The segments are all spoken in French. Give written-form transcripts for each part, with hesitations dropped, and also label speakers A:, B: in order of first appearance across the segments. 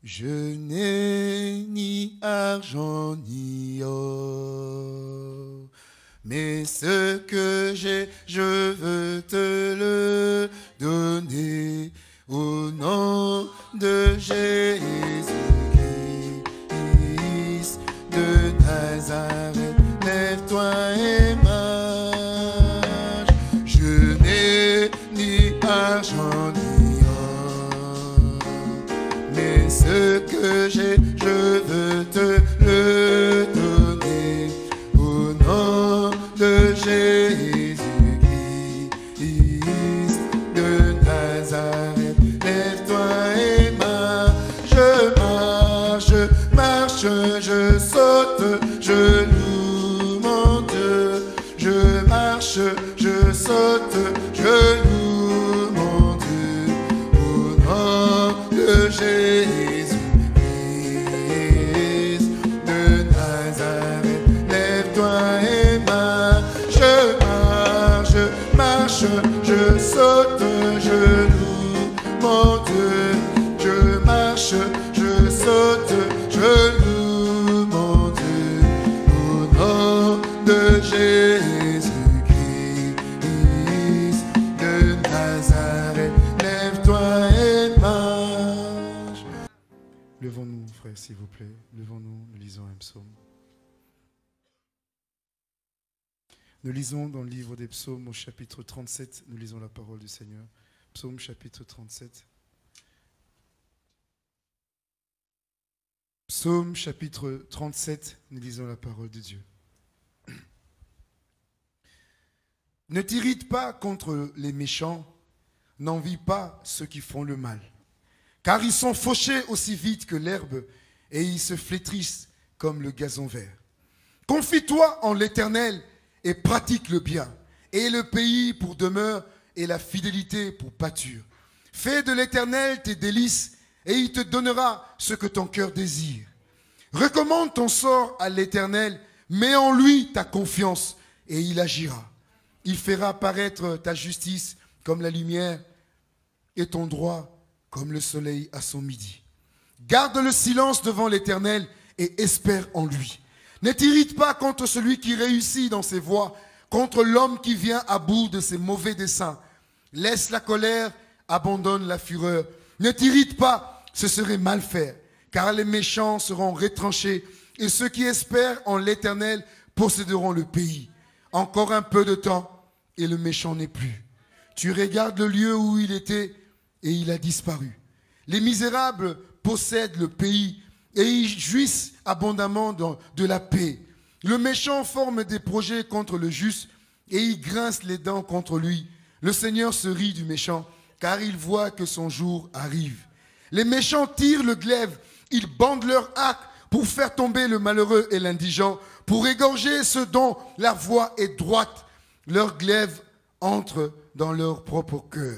A: Je n'ai ni argent ni or, mais ce que j'ai, je veux te le donner au nom de Jésus-Christ de Nazareth. Lève-toi et marche. Je n'ai ni argent ni or, mais ce que j'ai, je veux te le donner au nom de Jésus-Christ de Nazareth. Lève-toi et marche, je saute, je loue mon Dieu. Je marche, je saute, je loue mon Dieu au nom de Jésus-Christ de Nazareth. Lève-toi et marche, je saute, je loue mon Dieu. Je marche, je saute, je loue mon Dieu au nom de Jésus-Christ de Nazareth. Lève-toi et marche. Levons-nous, frères, s'il vous plaît. Levons-nous, nous lisons un psaume. Nous lisons dans le livre des psaumes au chapitre 37, nous lisons la parole du Seigneur. Psaume chapitre 37. Psaume chapitre 37, nous lisons la parole de Dieu. Ne t'irrite pas contre les méchants, n'envie pas ceux qui font le mal, car ils sont fauchés aussi vite que l'herbe et ils se flétrissent comme le gazon vert. Confie-toi en l'Éternel et pratique le bien, et le pays pour demeure et la fidélité pour pâture. Fais de l'Éternel tes délices et il te donnera ce que ton cœur désire. Recommande ton sort à l'Éternel, mets en lui ta confiance et il agira. Il fera paraître ta justice comme la lumière et ton droit comme le soleil à son midi. Garde le silence devant l'Éternel et espère en lui. Ne t'irrite pas contre celui qui réussit dans ses voies, contre l'homme qui vient à bout de ses mauvais desseins. Laisse la colère, abandonne la fureur. Ne t'irrite pas, ce serait mal faire, car les méchants seront retranchés et ceux qui espèrent en l'Éternel posséderont le pays. Encore un peu de temps et le méchant n'est plus. Tu regardes le lieu où il était et il a disparu. Les misérables possèdent le pays et ils jouissent abondamment de la paix. Le méchant forme des projets contre le juste et il grince les dents contre lui. Le Seigneur se rit du méchant car il voit que son jour arrive. Les méchants tirent le glaive, ils bandent leur arc pour faire tomber le malheureux et l'indigent, pour égorger ceux dont la voie est droite. Leur glaive entre dans leur propre cœur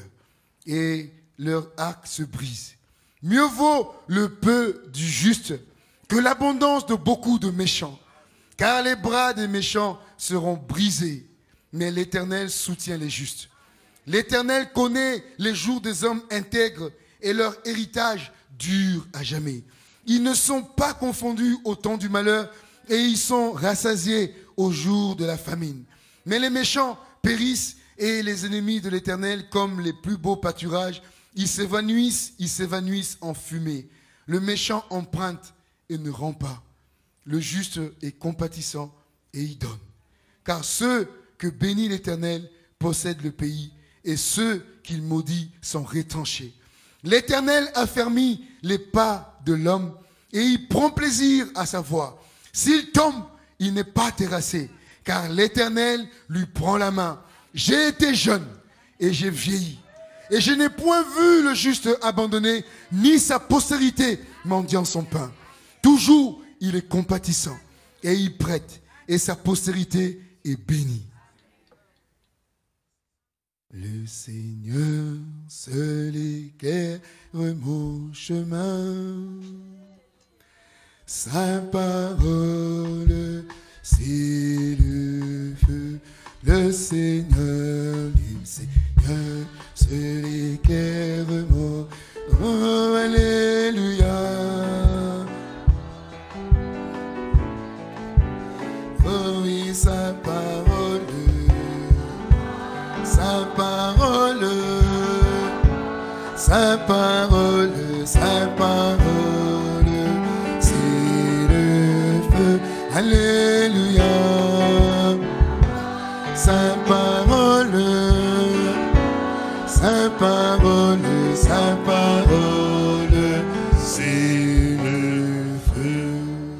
A: et leur arc se brise. Mieux vaut le peu du juste que l'abondance de beaucoup de méchants, car les bras des méchants seront brisés, mais l'Éternel soutient les justes. L'Éternel connaît les jours des hommes intègres et leur héritage dure à jamais. Ils ne sont pas confondus au temps du malheur et ils sont rassasiés au jour de la famine. Mais les méchants périssent et les ennemis de l'Éternel, comme les plus beaux pâturages, ils s'évanouissent en fumée. Le méchant emprunte et ne rend pas. Le juste est compatissant et il donne. Car ceux que bénit l'Éternel possèdent le pays et ceux qu'il maudit sont retranchés. L'Éternel affermit les pas de l'homme et il prend plaisir à sa voie. S'il tombe, il n'est pas terrassé, car l'Éternel lui prend la main. J'ai été jeune et j'ai vieilli, et je n'ai point vu le juste abandonné, ni sa postérité mendiant son pain. Toujours il est compatissant et il prête, et sa postérité est bénie. Le Seigneur seul éclaire mon chemin. Sa parole, c'est le feu. Le Seigneur seul éclaire mon. Oh, alléluia. sa parole, c'est le feu. Alléluia. Sa parole, c'est le feu.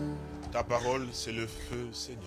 B: Ta parole, c'est le feu, Seigneur.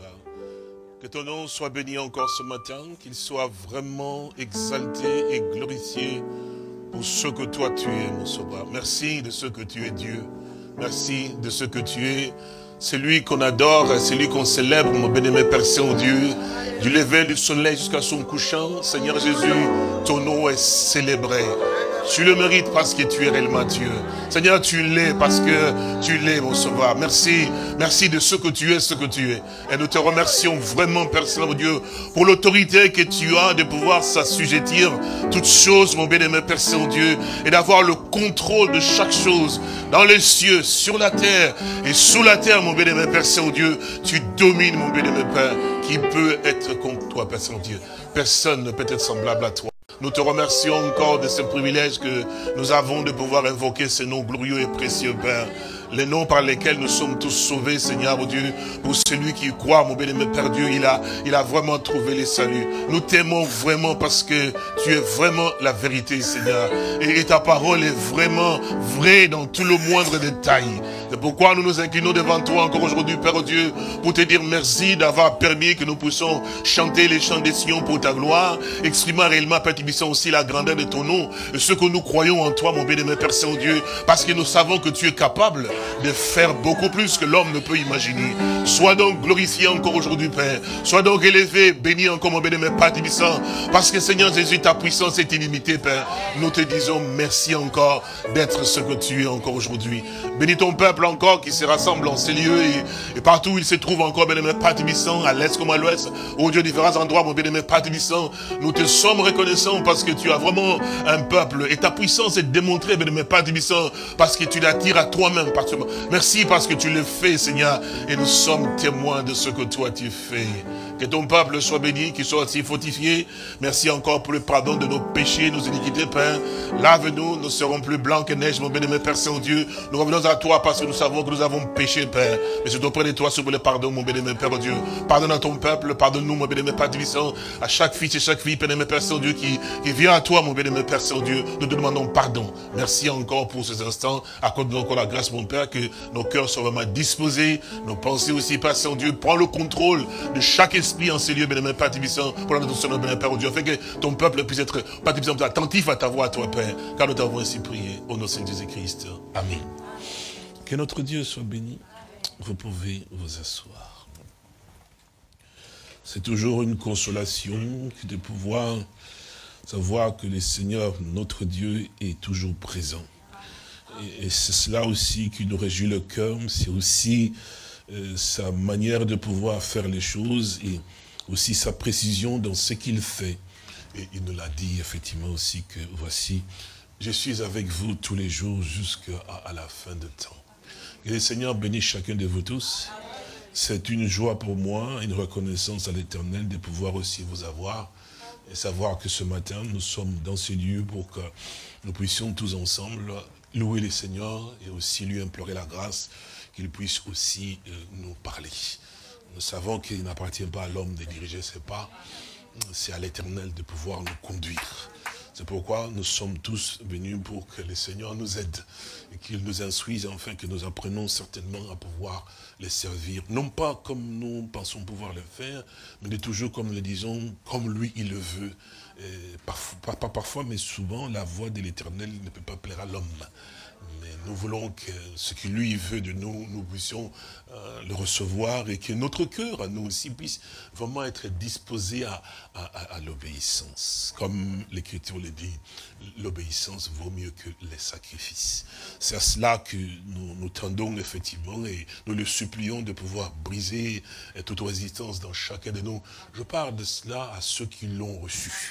B: Que ton nom soit béni encore ce matin, qu'il soit vraiment exalté et glorifié pour ce que toi tu es, mon sauveur. Merci de ce que tu es Dieu. Merci de ce que tu es. C'est lui qu'on adore, c'est lui qu'on célèbre, mon bien-aimé Père Saint-Dieu. Du lever du soleil jusqu'à son couchant, Seigneur Jésus, ton nom est célébré. Tu le mérites parce que tu es réellement Dieu. Seigneur, tu l'es parce que tu l'es, mon sauveur. Merci, merci de ce que tu es, ce que tu es. Et nous te remercions vraiment, Père Saint-Dieu, pour l'autorité que tu as de pouvoir s'assujettir toutes choses, mon bien-aimé Père Saint-Dieu, et d'avoir le contrôle de chaque chose dans les cieux, sur la terre et sous la terre, mon bien-aimé Père Saint-Dieu. Tu domines, mon bien-aimé Père. Qui peut être contre toi, Père Saint-Dieu? Personne ne peut être semblable à toi. Nous te remercions encore de ce privilège que nous avons de pouvoir invoquer ce nom glorieux et précieux, Père. Les noms par lesquels nous sommes tous sauvés, Seigneur, mon Dieu. Pour celui qui croit, mon bien-aimé Père Dieu, il a vraiment trouvé les saluts. Nous t'aimons vraiment parce que tu es vraiment la vérité, Seigneur. Et ta parole est vraiment vraie dans tout le moindre détail. C'est pourquoi nous nous inclinons devant toi encore aujourd'hui, Père Dieu, pour te dire merci d'avoir permis que nous puissions chanter les chants des Sion pour ta gloire, exprimant réellement, Père Tibissant, aussi la grandeur de ton nom, et ce que nous croyons en toi, mon bien-aimé Père Saint-Dieu, parce que nous savons que tu es capable de faire beaucoup plus que l'homme ne peut imaginer. Sois donc glorifié encore aujourd'hui, Père. Sois donc élevé, béni encore, mon bien-aimé Père Tibissant, parce que Seigneur Jésus, ta puissance est illimitée, Père. Nous te disons merci encore d'être ce que tu es encore aujourd'hui. Bénis ton peuple encore qui se rassemble en ces lieux et partout où il se trouve encore, bien-aimé Père Tibissant, à l'est comme à l'ouest, au Dieu, différents endroits, mon bien-aimé Père Tibissant. Nous te sommes reconnaissants parce que tu as vraiment un peuple et ta puissance est démontrée, bien-aimé Père Tibissant, parce que tu l'attires à toi-même. Merci parce que tu le fais, Seigneur, et nous sommes témoins de ce que toi tu fais. Que ton peuple soit béni, qu'il soit aussi fortifié. Merci encore pour le pardon de nos péchés, nos iniquités, Père. Lave-nous, nous serons plus blancs que neige, mon bien-aimé Père Saint-Dieu. Nous revenons à toi parce que nous savons que nous avons péché, Père. Mais c'est auprès de toi, sur le pardon, mon bien-aimé Père Dieu. Pardonne à ton peuple, pardonne-nous, mon bien-aimé Père Tibissant, à chaque fils et chaque fille, bien-aimé Père Saint-Dieu, qui vient à toi, mon bien-aimé Père Saint-Dieu. Nous te demandons pardon. Merci encore pour ces instants. Accorde-nous encore la grâce, mon Père, que nos cœurs soient vraiment disposés, nos pensées aussi, Père Saint-Dieu. Prends le contrôle de chaque esprit en ces lieux, bien-aimé Père Tibissant, pour la notre bien-aimé Père Dieu, afin que ton peuple puisse être, Père Tibissant, attentif à ta voix, à toi, Père, car nous t'avons ainsi prié, au nom de Saint Jésus-Christ. Amen. Que notre Dieu soit béni. Vous pouvez vous asseoir. C'est toujours une consolation de pouvoir savoir que le Seigneur, notre Dieu, est toujours présent. Et c'est cela aussi qui nous réjouit le cœur, c'est aussi sa manière de pouvoir faire les choses et aussi sa précision dans ce qu'il fait. Et il nous l'a dit effectivement aussi que voici, je suis avec vous tous les jours jusqu'à la fin de temps. Que le Seigneur bénisse chacun de vous tous. C'est une joie pour moi, une reconnaissance à l'Éternel de pouvoir aussi vous avoir et savoir que ce matin, nous sommes dans ces lieux pour que nous puissions tous ensemble louer le Seigneur et aussi lui implorer la grâce qu'il puisse aussi nous parler. Nous savons qu'il n'appartient pas à l'homme de diriger ses pas, c'est à l'Éternel de pouvoir nous conduire. C'est pourquoi nous sommes tous venus pour que le Seigneur nous aide et qu'il nous instruise afin que nous apprenons certainement à pouvoir les servir. Non pas comme nous pensons pouvoir le faire, mais toujours comme nous le disons, comme lui il le veut. Pas parfois, mais souvent, la voix de l'Éternel ne peut pas plaire à l'homme. Mais nous voulons que ce que lui veut de nous, nous puissions le recevoir et que notre cœur, à nous aussi, puisse vraiment être disposé à l'obéissance. Comme l'Écriture le dit, l'obéissance vaut mieux que les sacrifices. C'est à cela que nous tendons effectivement et nous le supplions de pouvoir briser toute résistance dans chacun de nous. Je parle de cela à ceux qui l'ont reçu.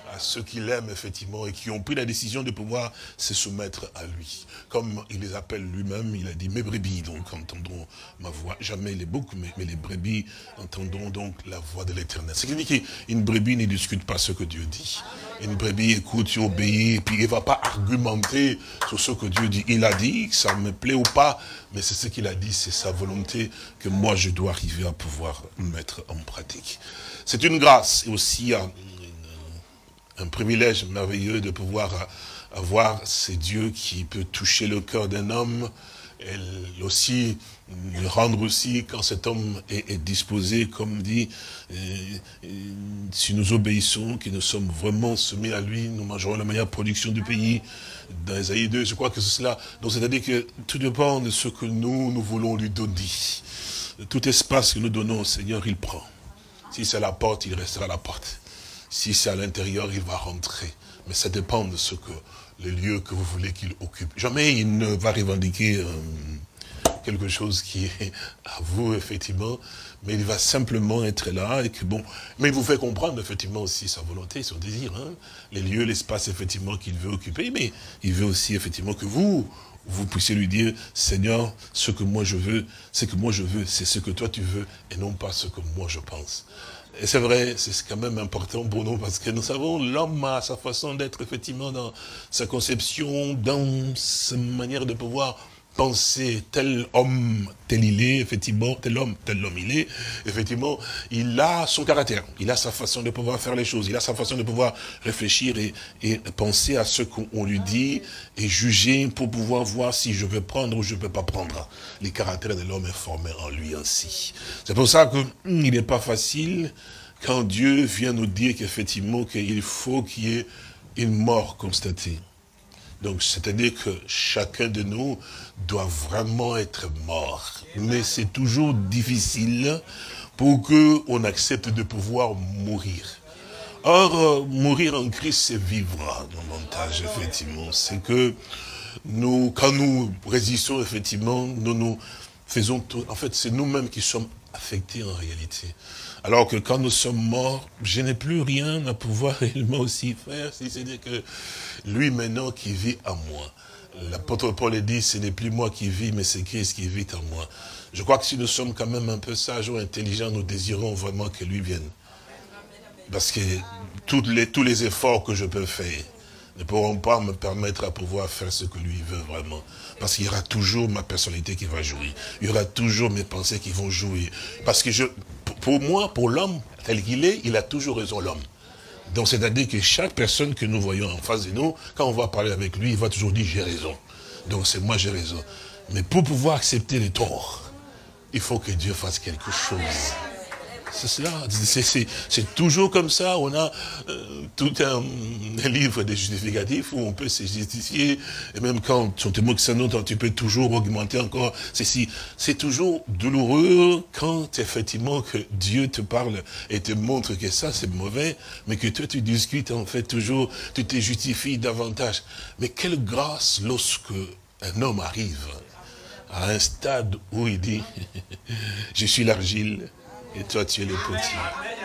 B: à ceux qui l'aiment, effectivement, et qui ont pris la décision de pouvoir se soumettre à lui. Comme il les appelle lui-même, il a dit, mes brebis, donc, entendront ma voix. Jamais les boucs, mais les brebis entendront donc la voix de l'Éternel. Ce qui veut dire qu'une brebis ne discute pas ce que Dieu dit. Une brebis écoute, tu obéis, et puis il ne va pas argumenter sur ce que Dieu dit. Il a dit, ça me plaît ou pas, mais c'est ce qu'il a dit, c'est sa volonté que moi je dois arriver à pouvoir mettre en pratique. C'est une grâce et aussi un privilège merveilleux de pouvoir avoir ce Dieu qui peut toucher le cœur d'un homme et aussi le rendre aussi quand cet homme est disposé, comme dit, si nous obéissons, que nous sommes vraiment soumis à lui, nous mangerons la meilleure production du pays. Dans Esaïe 2, je crois que c'est cela. Donc c'est-à-dire que tout dépend de ce que nous voulons lui donner. Tout espace que nous donnons au Seigneur, il prend. Si c'est à la porte, il restera à la porte. Si c'est à l'intérieur, il va rentrer. Mais ça dépend de ce que le lieu que vous voulez qu'il occupe. Jamais il ne va revendiquer quelque chose qui est à vous, effectivement, mais il va simplement être là, et que bon, mais il vous fait comprendre, effectivement, aussi sa volonté, son désir, hein, les lieux, l'espace, effectivement, qu'il veut occuper, mais il veut aussi, effectivement, que vous puissiez lui dire, Seigneur, ce que moi je veux, c'est ce que toi tu veux, et non pas ce que moi je pense. Et c'est vrai, c'est quand même important pour nous, parce que nous savons, l'homme a sa façon d'être, effectivement, dans sa conception, dans sa manière de pouvoir penser, tel homme, tel il est, effectivement, tel homme il est, effectivement, il a son caractère, il a sa façon de pouvoir faire les choses, il a sa façon de pouvoir réfléchir et penser à ce qu'on lui dit et juger pour pouvoir voir si je veux prendre ou je ne peux pas prendre. Le caractère de l'homme est formé en lui ainsi. C'est pour ça qu'il n'est pas facile quand Dieu vient nous dire qu'effectivement, qu'il faut qu'il y ait une mort constatée. Donc, c'est-à-dire que chacun de nous doit vraiment être mort. Mais c'est toujours difficile pour qu'on accepte de pouvoir mourir. Or, mourir en Christ, c'est vivre davantage, effectivement. C'est que nous, quand nous résistons, effectivement, nous faisons tout. En fait, c'est nous-mêmes qui sommes affectés en réalité. Alors que quand nous sommes morts, je n'ai plus rien à pouvoir réellement aussi faire, si c'est-à-dire que lui maintenant qui vit en moi. L'apôtre Paul dit, ce n'est plus moi qui vis, mais c'est Christ qui vit en moi. Je crois que si nous sommes quand même un peu sages ou intelligents, nous désirons vraiment que lui vienne. Parce que tous les efforts que je peux faire ne pourront pas me permettre à pouvoir faire ce que lui veut vraiment. Parce qu'il y aura toujours ma personnalité qui va jouer. Il y aura toujours mes pensées qui vont jouer. Parce que pour moi, pour l'homme tel qu'il est, il a toujours raison, l'homme. Donc c'est-à-dire que chaque personne que nous voyons en face de nous, quand on va parler avec lui, il va toujours dire j'ai raison. Donc c'est moi j'ai raison. Mais pour pouvoir accepter les torts, il faut que Dieu fasse quelque chose. C'est cela, c'est toujours comme ça. On a tout un livre de justificatifs où on peut se justifier, et même quand on te moque ça, tu peux toujours augmenter encore ceci. C'est toujours douloureux quand effectivement que Dieu te parle et te montre que ça c'est mauvais, mais que toi tu discutes en fait toujours, tu te justifies davantage. Mais quelle grâce lorsque un homme arrive à un stade où il dit je suis l'argile et toi tu es le potier.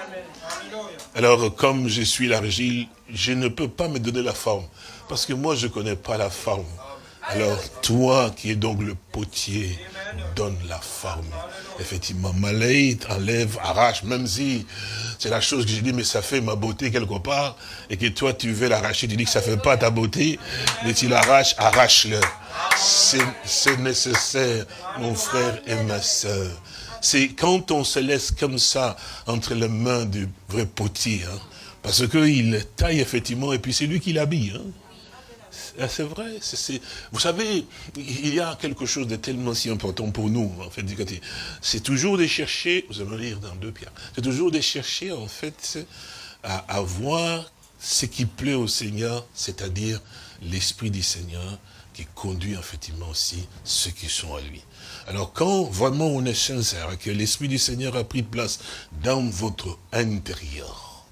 B: Alors comme je suis l'argile, je ne peux pas me donner la forme, parce que moi je ne connais pas la forme. Alors toi qui es donc le potier, donne la forme. Effectivement, malaye, enlève, arrache, même si c'est la chose que j'ai dit, mais ça fait ma beauté quelque part, et que toi tu veux l'arracher, tu dis que ça ne fait pas ta beauté, mais tu l'arraches, arrache-le. C'est nécessaire, mon frère et ma soeur. C'est quand on se laisse comme ça entre les mains du vrai potier, hein, parce qu'il taille effectivement, et puis c'est lui qui l'habille. Hein. C'est vrai. Vous savez, il y a quelque chose de tellement si important pour nous, en fait, c'est toujours de chercher, vous allez lire dans 2 Pierre, c'est toujours de chercher, en fait, à avoir ce qui plaît au Seigneur, c'est-à-dire l'Esprit du Seigneur, qui conduit effectivement aussi ceux qui sont à lui. Alors quand vraiment on est sincère, que l'Esprit du Seigneur a pris place dans votre intérieur,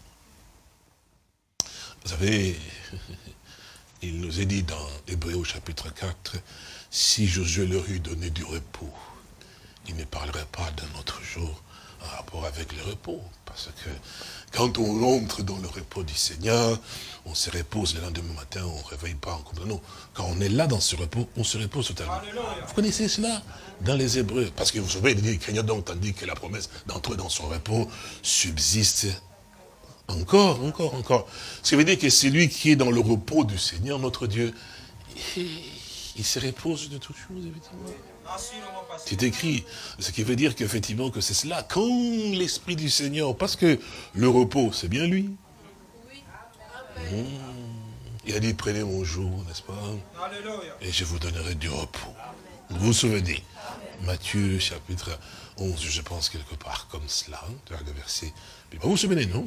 B: vous savez, il nous est dit dans Hébreux au chapitre 4, si Josué leur eût donné du repos, il ne parlerait pas d'un autre jour en rapport avec le repos. Parce que quand on entre dans le repos du Seigneur, on se repose le lendemain matin, on ne réveille pas en complètement. Non, quand on est là dans ce repos, on se repose totalement. Vous connaissez cela dans les Hébreux? Parce que vous savez, il dit, craignant donc, tandis que la promesse d'entrer dans son repos subsiste encore. Ce qui veut dire que celui qui est dans le repos du Seigneur, notre Dieu, il se repose de toutes choses, évidemment. C'est écrit, ce qui veut dire qu'effectivement que c'est cela, quand l'Esprit du Seigneur, parce que le repos, c'est bien lui. Il a dit, prenez mon joug, n'est-ce pas? Et je vous donnerai du repos. Vous vous souvenez, Matthieu chapitre 11, je pense quelque part comme cela, le verset. Vous vous souvenez, non?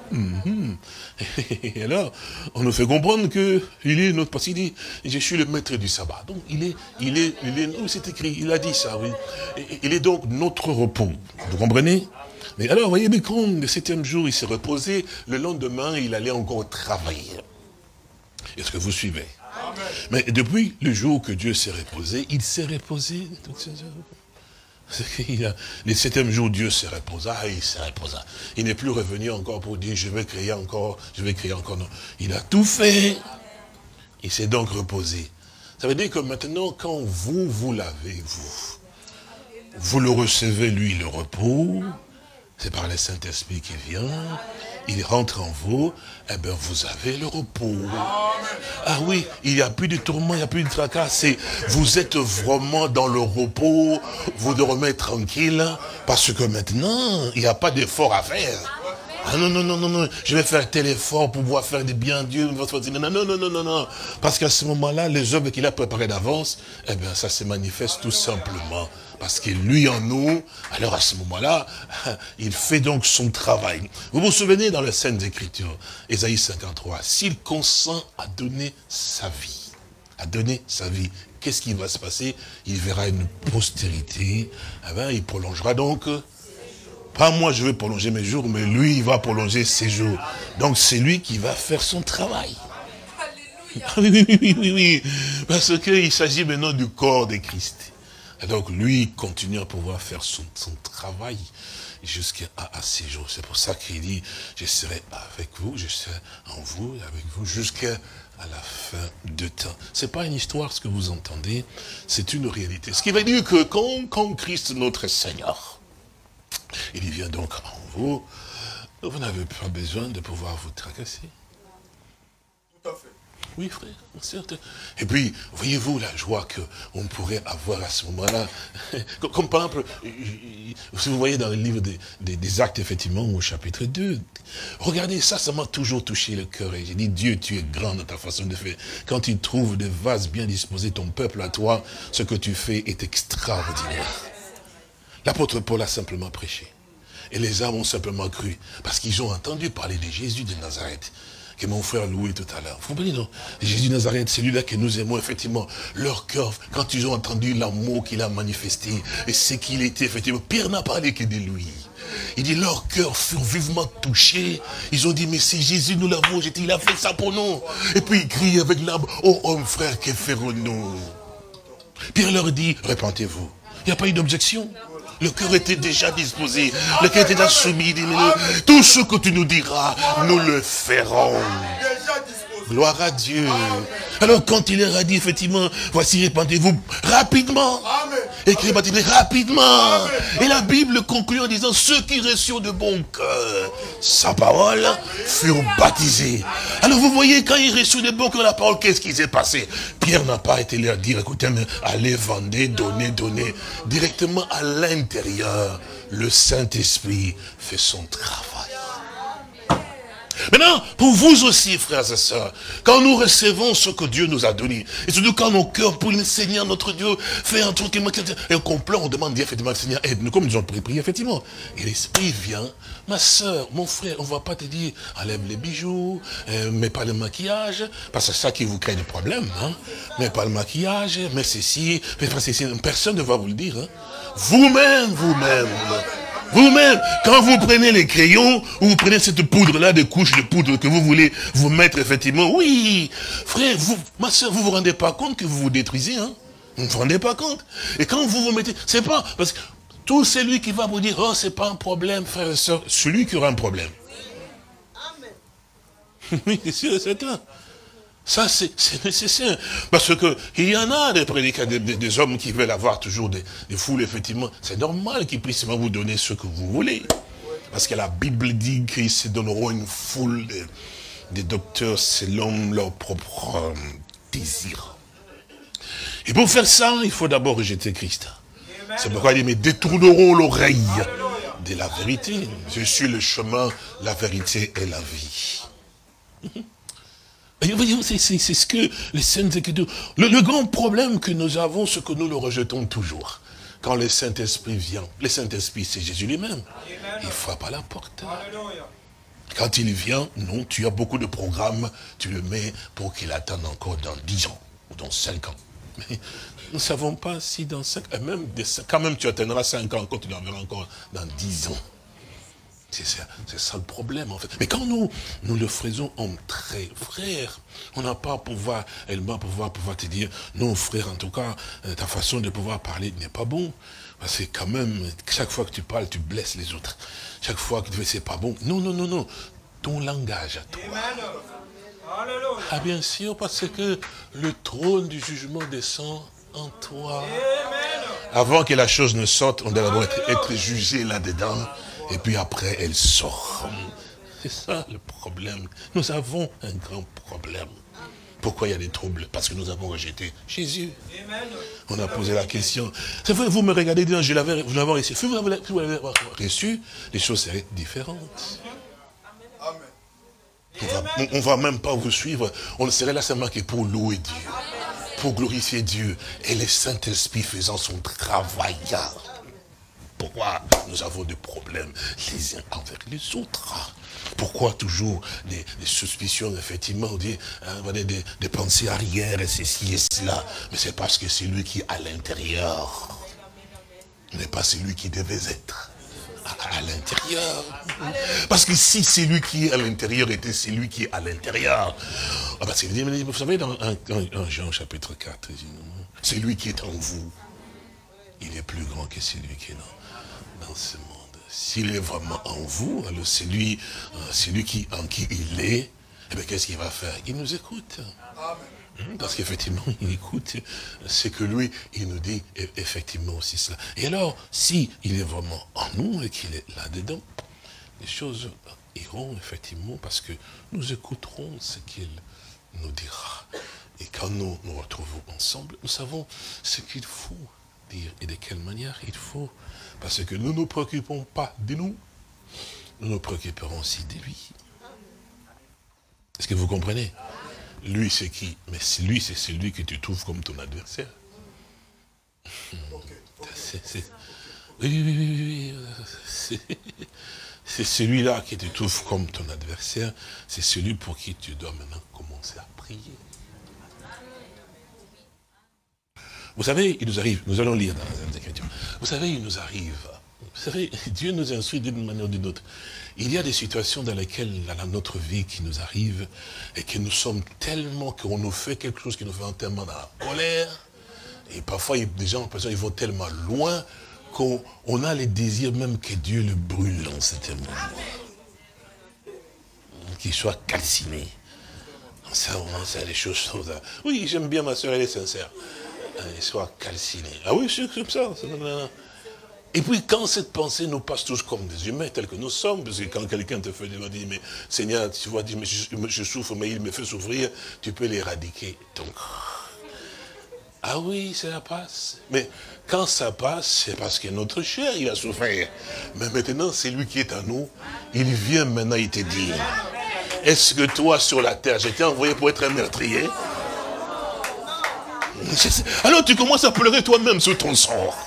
B: Et alors, on nous fait comprendre que il est notre, parce qu'il dit, je suis le maître du sabbat. Donc, c'est écrit, il a dit ça, oui. Il est donc notre repos. Vous comprenez? Mais alors, vous voyez, mais quand le 7e jour, il s'est reposé, le lendemain, il allait encore travailler. Est-ce que vous suivez? Amen. Mais depuis le jour que Dieu s'est reposé, il s'est reposé toutes ces heures. Le 7e jour, Dieu se reposa, et il se reposa. Il n'est plus revenu encore pour dire, je vais créer encore, non. Il a tout fait. Il s'est donc reposé. Ça veut dire que maintenant, quand vous l'avez, vous le recevez, lui, le repos, c'est par le Saint-Esprit qui vient, il rentre en vous, eh bien, vous avez le repos. Ah oui, il n'y a plus de tourment, il n'y a plus de tracas. Vous êtes vraiment dans le repos, vous dormez tranquille, parce que maintenant, il n'y a pas d'effort à faire. Ah non, je vais faire tel effort pour pouvoir faire du bien à Dieu. Non. Parce qu'à ce moment-là, les œuvres qu'il a préparées d'avance, eh bien, ça se manifeste tout simplement. Parce que lui en nous, alors à ce moment-là, il fait donc son travail. Vous vous souvenez dans les Saintes Écritures, Ésaïe 53, s'il consent à donner sa vie, qu'est-ce qui va se passer? Il verra une postérité, eh bien, il prolongera donc. Pas moi, je vais prolonger mes jours, mais lui, il va prolonger ses jours. Donc, c'est lui qui va faire son travail. Oui. Parce qu'il s'agit maintenant du corps de Christ. Et donc, lui, il continue à pouvoir faire son travail jusqu'à ses jours. C'est pour ça qu'il dit, je serai avec vous, je serai en vous, avec vous, jusqu'à la fin de temps. C'est pas une histoire, ce que vous entendez, c'est une réalité. Ce qui veut dire que quand Christ, notre Seigneur, il vient donc en vous, vous n'avez pas besoin de pouvoir vous tracasser. Tout à fait. Oui, frère, certes. Et puis, voyez-vous la joie qu'on pourrait avoir à ce moment-là. Comme par exemple, si vous voyez dans le livre des Actes, effectivement, au chapitre 2, regardez, ça m'a toujours touché le cœur. Et j'ai dit, Dieu, tu es grand dans ta façon de faire. Quand tu trouves des vases bien disposés, ton peuple à toi, ce que tu fais est extraordinaire. L'apôtre Paul a simplement prêché. Et les âmes ont simplement cru. Parce qu'ils ont entendu parler de Jésus de Nazareth. Que mon frère louait tout à l'heure. Vous comprenez, non? Jésus de Nazareth, celui-là que nous aimons, effectivement. Leur cœur, quand ils ont entendu l'amour qu'il a manifesté, et ce qu'il était, effectivement, Pierre n'a parlé que de lui. Il dit, leur cœur furent vivement touchés. Ils ont dit, mais c'est Jésus, nous l'avons jeté, il a fait ça pour nous. Et puis il crie avec l'âme, oh homme frère, que ferons-nous? Pierre leur dit, repentez-vous. Il n'y a pas eu d'objection. Le cœur était déjà disposé. Le cœur était déjà soumis. Il dit, tout ce que tu nous diras, nous le ferons. Gloire à Dieu. Alors quand il leur a dit, effectivement, voici, répandez-vous rapidement. Écrit rapidement. Et la Bible conclut en disant, ceux qui reçurent de bon cœur sa parole furent baptisés. Alors vous voyez, quand ils reçurent de bon cœur la parole, qu'est-ce qui s'est passé? Pierre n'a pas été là dire, écoutez, mais allez, vendez, donnez. Directement à l'intérieur, le Saint-Esprit fait son travail. Maintenant, pour vous aussi, frères et sœurs, quand nous recevons ce que Dieu nous a donné, et surtout quand nos cœurs pour le Seigneur, notre Dieu, fait un truc, et on complète, on demande, effectivement, Seigneur, aide-nous, comme nous avons prié, effectivement. Et l'Esprit vient, ma sœur, mon frère, on ne va pas te dire, enlève les bijoux, mets pas le maquillage, parce que c'est ça qui vous crée des problèmes, hein. Mets pas le maquillage, mets ceci, fais ceci, personne ne va vous le dire, hein. Vous-même, quand vous prenez les crayons, ou vous prenez cette poudre-là, des couches de poudre que vous voulez vous mettre, effectivement, oui, frère, ma soeur, vous vous rendez pas compte que vous vous détruisez, hein? Vous ne vous rendez pas compte? Et quand vous vous mettez, c'est pas, parce que tout celui qui va vous dire, oh, c'est pas un problème, frère et soeur, celui qui aura un problème. Oui, c'est sûr et certain. Ça, c'est nécessaire. Parce que il y en a des prédicateurs, des hommes qui veulent avoir toujours des foules, effectivement. C'est normal qu'ils puissent vous donner ce que vous voulez. Parce que la Bible dit qu'ils se donneront une foule des docteurs selon leur propre désir. Et pour faire ça, il faut d'abord rejeter Christ. C'est pourquoi il dit, mais détourneront l'oreille de la vérité. Je suis le chemin, la vérité et la vie. C'est ce que les Saintes Écritures... Le grand problème que nous avons, c'est que nous le rejetons toujours. Quand le Saint-Esprit vient, le Saint-Esprit, c'est Jésus lui-même. Il frappe à la porte. Quand il vient, non, tu as beaucoup de programmes, tu le mets pour qu'il attende encore dans 10 ans, ou dans 5 ans. Mais nous ne savons pas si dans 5 ans, quand même tu atteindras 5 ans, quand tu en verras encore dans 10 ans. C'est ça le problème, en fait. Mais quand nous le faisons en très frère, on n'a pas à pouvoir, elle va pouvoir te dire, non frère, en tout cas, ta façon de pouvoir parler n'est pas bon. Parce que quand même, chaque fois que tu parles, tu blesses les autres. Chaque fois que tu fais, c'est pas bon. Non, non, non, non. Ton langage à toi. Ah bien sûr, parce que le trône du jugement descend en toi. Avant que la chose ne sorte, on doit être jugé là-dedans. Et puis après, elle sort. C'est ça le problème. Nous avons un grand problème. Pourquoi il y a des troubles? Parce que nous avons rejeté Jésus. On a posé la question. C'est vrai, vous me regardez, vous l'avez reçu. Si vous l'avez reçu, les choses seraient différentes. On ne va même pas vous suivre. On serait là seulement que pour louer Dieu, pour glorifier Dieu. Et le Saint-Esprit faisant son travail. Pourquoi nous avons des problèmes les uns envers les autres? Pourquoi toujours des suspicions, effectivement, des pensées arrière et ceci et cela? Mais c'est parce que c'est lui qui est à l'intérieur n'est pas celui qui devait être à l'intérieur. Parce que si c'est lui qui est à l'intérieur était celui qui est à l'intérieur, vous savez, dans 1 Jean chapitre 4, c'est lui qui est en vous. Il est plus grand que celui qui est dans ce monde. S'il est vraiment en vous, alors c'est lui en qui il est, eh bien qu'est-ce qu'il va faire? Il nous écoute. Parce qu'effectivement, il écoute ce que lui, il nous dit effectivement aussi cela. Et alors, si il est vraiment en nous et qu'il est là-dedans, les choses iront effectivement parce que nous écouterons ce qu'il nous dira. Et quand nous nous retrouvons ensemble, nous savons ce qu'il faut dire et de quelle manière il faut. Parce que nous ne nous préoccupons pas de nous, nous nous préoccuperons aussi de lui. Est-ce que vous comprenez? Lui, c'est qui? Mais lui, c'est celui que tu trouves comme ton adversaire. Oui. C'est celui-là qui te trouve comme ton adversaire. C'est celui pour qui tu dois maintenant commencer à prier. Vous savez, il nous arrive, nous allons lire dans les Écritures. Vous savez, il nous arrive. Vous savez, Dieu nous instruit d'une manière ou d'une autre. Il y a des situations dans lesquelles, dans notre vie, qui nous arrivent, et que nous sommes tellement, qu'on nous fait quelque chose qui nous fait tellement dans la colère. Et parfois, des gens, ils vont tellement loin, qu'on a les désirs même que Dieu le brûle en cet moment. Qu'il soit calciné. Ça, c'est des choses. Oui, j'aime bien ma soeur, elle est sincère. Elle soit calcinée. Ah oui, c'est comme ça. Et puis quand cette pensée nous passe tous comme des humains tels que nous sommes, parce que quand quelqu'un te fait dire, mais Seigneur, tu vois, je souffre, mais il me fait souffrir, tu peux l'éradiquer. Donc, ah oui, ça passe. Mais quand ça passe, c'est parce que notre chair, il a souffert. Mais maintenant, c'est lui qui est à nous. Il vient maintenant, il te dit, est-ce que toi, sur la terre, j'étais envoyé pour être un meurtrier? Alors tu commences à pleurer toi-même sur ton sort.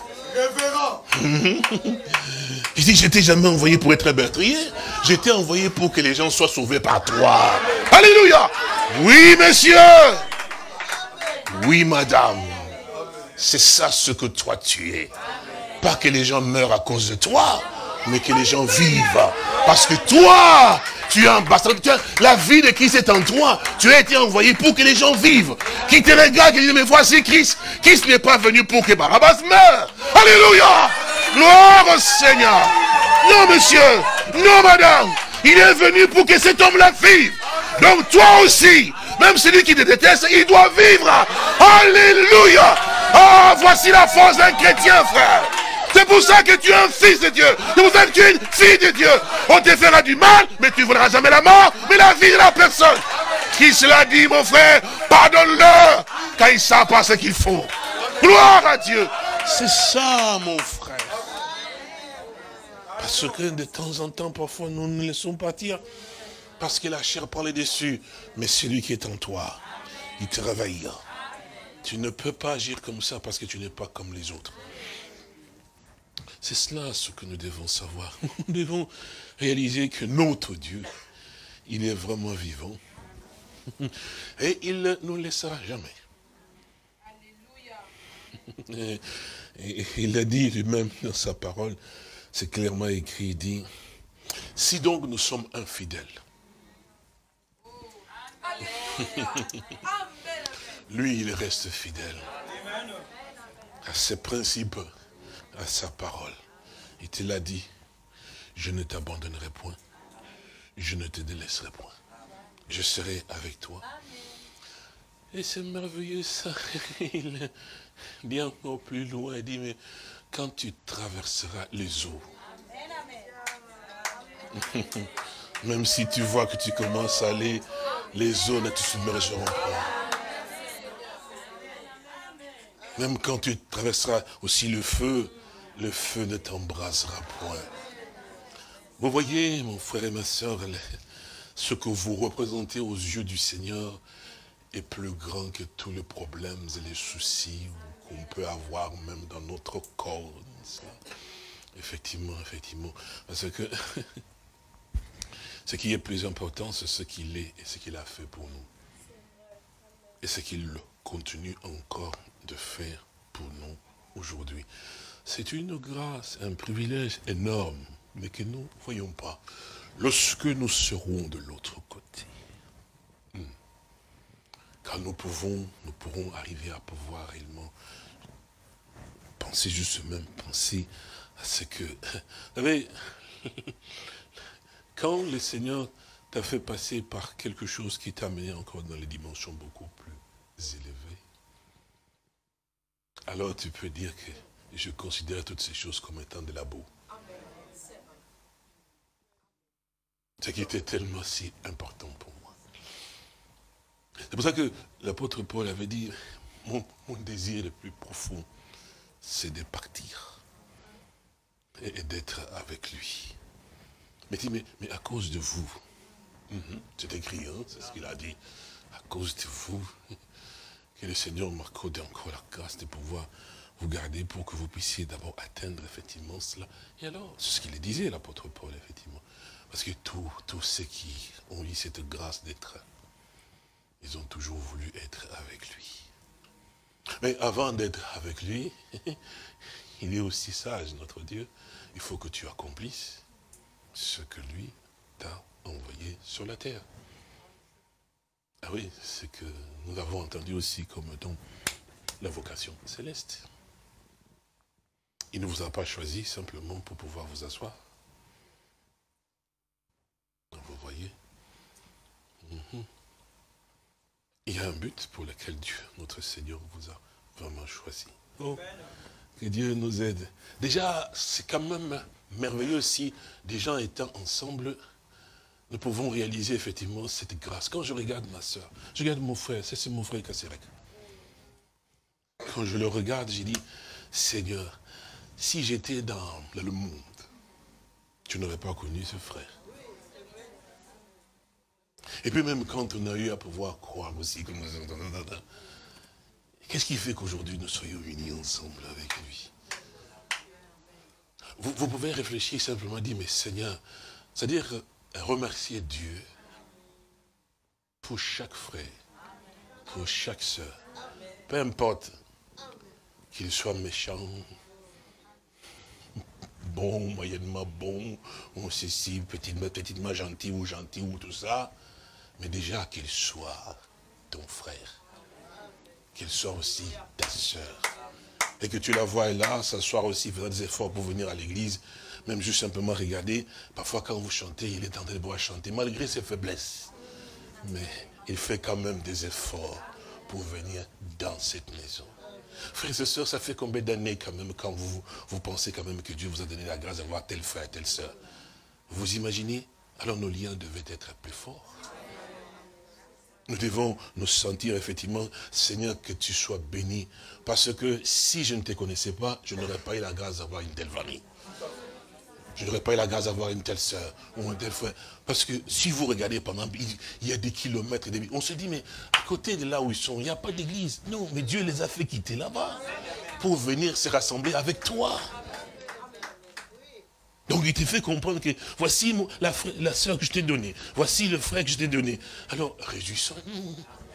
B: Il dit, j'étais jamais envoyé pour être un meurtrier. J'étais envoyé pour que les gens soient sauvés par toi. Alléluia. Oui, monsieur. Oui, madame. C'est ça ce que toi tu es. Pas que les gens meurent à cause de toi, mais que les gens vivent. Parce que toi, tu es ambassadeur. La vie de Christ est en toi. Tu as été envoyé pour que les gens vivent. Qui te regarde et dit, mais voici Christ. Christ n'est pas venu pour que Barabbas meure. Alléluia. Gloire au Seigneur. Non, monsieur. Non, madame. Il est venu pour que cet homme-là vive. Donc toi aussi, même celui qui te déteste, il doit vivre. Alléluia. Ah, voici la force d'un chrétien, frère. C'est pour ça que tu es un fils de Dieu. C'est pour ça que tu es une fille de Dieu. On te fera du mal, mais tu ne voudras jamais la mort, mais la vie de la personne. Qui cela dit, mon frère, pardonne-leur, car ils ne savent pas ce qu'ils font. Gloire à Dieu. C'est ça, mon frère. Parce que de temps en temps, parfois, nous nous laissons partir. Parce que la chair parlait dessus. Mais celui qui est en toi, il te réveille. Tu ne peux pas agir comme ça parce que tu n'es pas comme les autres. C'est cela ce que nous devons savoir. Nous devons réaliser que notre Dieu, il est vraiment vivant. Et il ne nous laissera jamais. Alléluia. Et il a dit lui-même dans sa parole, c'est clairement écrit, il dit, si donc nous sommes infidèles, lui il reste fidèle à ses principes, à sa parole. Il te l'a dit, je ne t'abandonnerai point, je ne te délaisserai point, je serai avec toi. Et c'est merveilleux ça, il est bien au plus loin, il dit, mais quand tu traverseras les eaux, même si tu vois que tu commences à aller, les eaux ne te submergeront pas. Même quand tu traverseras aussi le feu ne t'embrasera point. Vous voyez, mon frère et ma soeur, ce que vous représentez aux yeux du Seigneur est plus grand que tous les problèmes et les soucis qu'on peut avoir même dans notre corps. Effectivement, effectivement. Parce que ce qui est plus important, c'est ce qu'il est et ce qu'il a fait pour nous. Et ce qu'il continue encore de faire pour nous aujourd'hui. C'est une grâce, un privilège énorme, mais que nous ne voyons pas. Lorsque nous serons de l'autre côté, quand nous pourrons arriver à pouvoir réellement penser juste même, penser à ce que... Vous savez, quand le Seigneur t'a fait passer par quelque chose qui t'a amené encore dans les dimensions beaucoup plus élevées, alors tu peux dire que je considère toutes ces choses comme étant de la boue. Ce qui était tellement si important pour moi. C'est pour ça que l'apôtre Paul avait dit, mon désir le plus profond, c'est de partir et d'être avec lui. Mais dit, mais à cause de vous, c'est écrit, hein, c'est ce qu'il a dit, à cause de vous, que le Seigneur m'accorde encore la grâce de pouvoir vous garder pour que vous puissiez d'abord atteindre effectivement cela. Et alors, c'est ce qu'il disait, l'apôtre Paul, effectivement. Parce que tous ceux qui ont eu cette grâce d'être, ils ont toujours voulu être avec lui. Mais avant d'être avec lui, il est aussi sage, notre Dieu. Il faut que tu accomplisses ce que lui t'a envoyé sur la terre. Ah oui, c'est que nous avons entendu aussi comme don la vocation céleste. Il ne vous a pas choisi simplement pour pouvoir vous asseoir. Vous voyez, il y a un but pour lequel Dieu, notre Seigneur, vous a vraiment choisi. Oh, que Dieu nous aide. Déjà, c'est quand même merveilleux si des gens étant ensemble, nous pouvons réaliser effectivement cette grâce. Quand je regarde ma soeur, je regarde mon frère, c'est mon frère Kasserek. Quand je le regarde, j'ai dit, Seigneur, si j'étais dans le monde, tu n'aurais pas connu ce frère. Et puis même quand on a eu à pouvoir croire aussi, qu'est-ce qui fait qu'aujourd'hui nous soyons unis ensemble avec lui? Vous pouvez réfléchir simplement, dire, mais Seigneur, c'est-à-dire remercier Dieu pour chaque frère, pour chaque sœur, peu importe qu'il soit méchant, bon, moyennement bon, ou ceci, petitement gentil ou tout ça, mais déjà qu'il soit ton frère, qu'il soit aussi ta sœur, et que tu la vois là, s'asseoir aussi, faire des efforts pour venir à l'église, même juste simplement regarder, parfois quand vous chantez, il est en train de pouvoir chanter, malgré ses faiblesses. Mais il fait quand même des efforts pour venir dans cette maison. Frères et sœurs, ça fait combien d'années quand même, quand vous pensez quand même que Dieu vous a donné la grâce d'avoir tel frère, telle sœur. Vous imaginez? Alors nos liens devaient être plus forts. Nous devons nous sentir effectivement, Seigneur, que tu sois béni. Parce que si je ne te connaissais pas, je n'aurais pas eu la grâce d'avoir une telle famille. Je n'aurais pas eu la grâce d'avoir une telle sœur ou un tel frère. Parce que si vous regardez, par exemple, il y a des kilomètres, on se dit, mais à côté de là où ils sont, il n'y a pas d'église. Non, mais Dieu les a fait quitter là-bas pour venir se rassembler avec toi. Donc il te fait comprendre que voici la sœur que je t'ai donnée, voici le frère que je t'ai donné. Alors réjouissons-nous.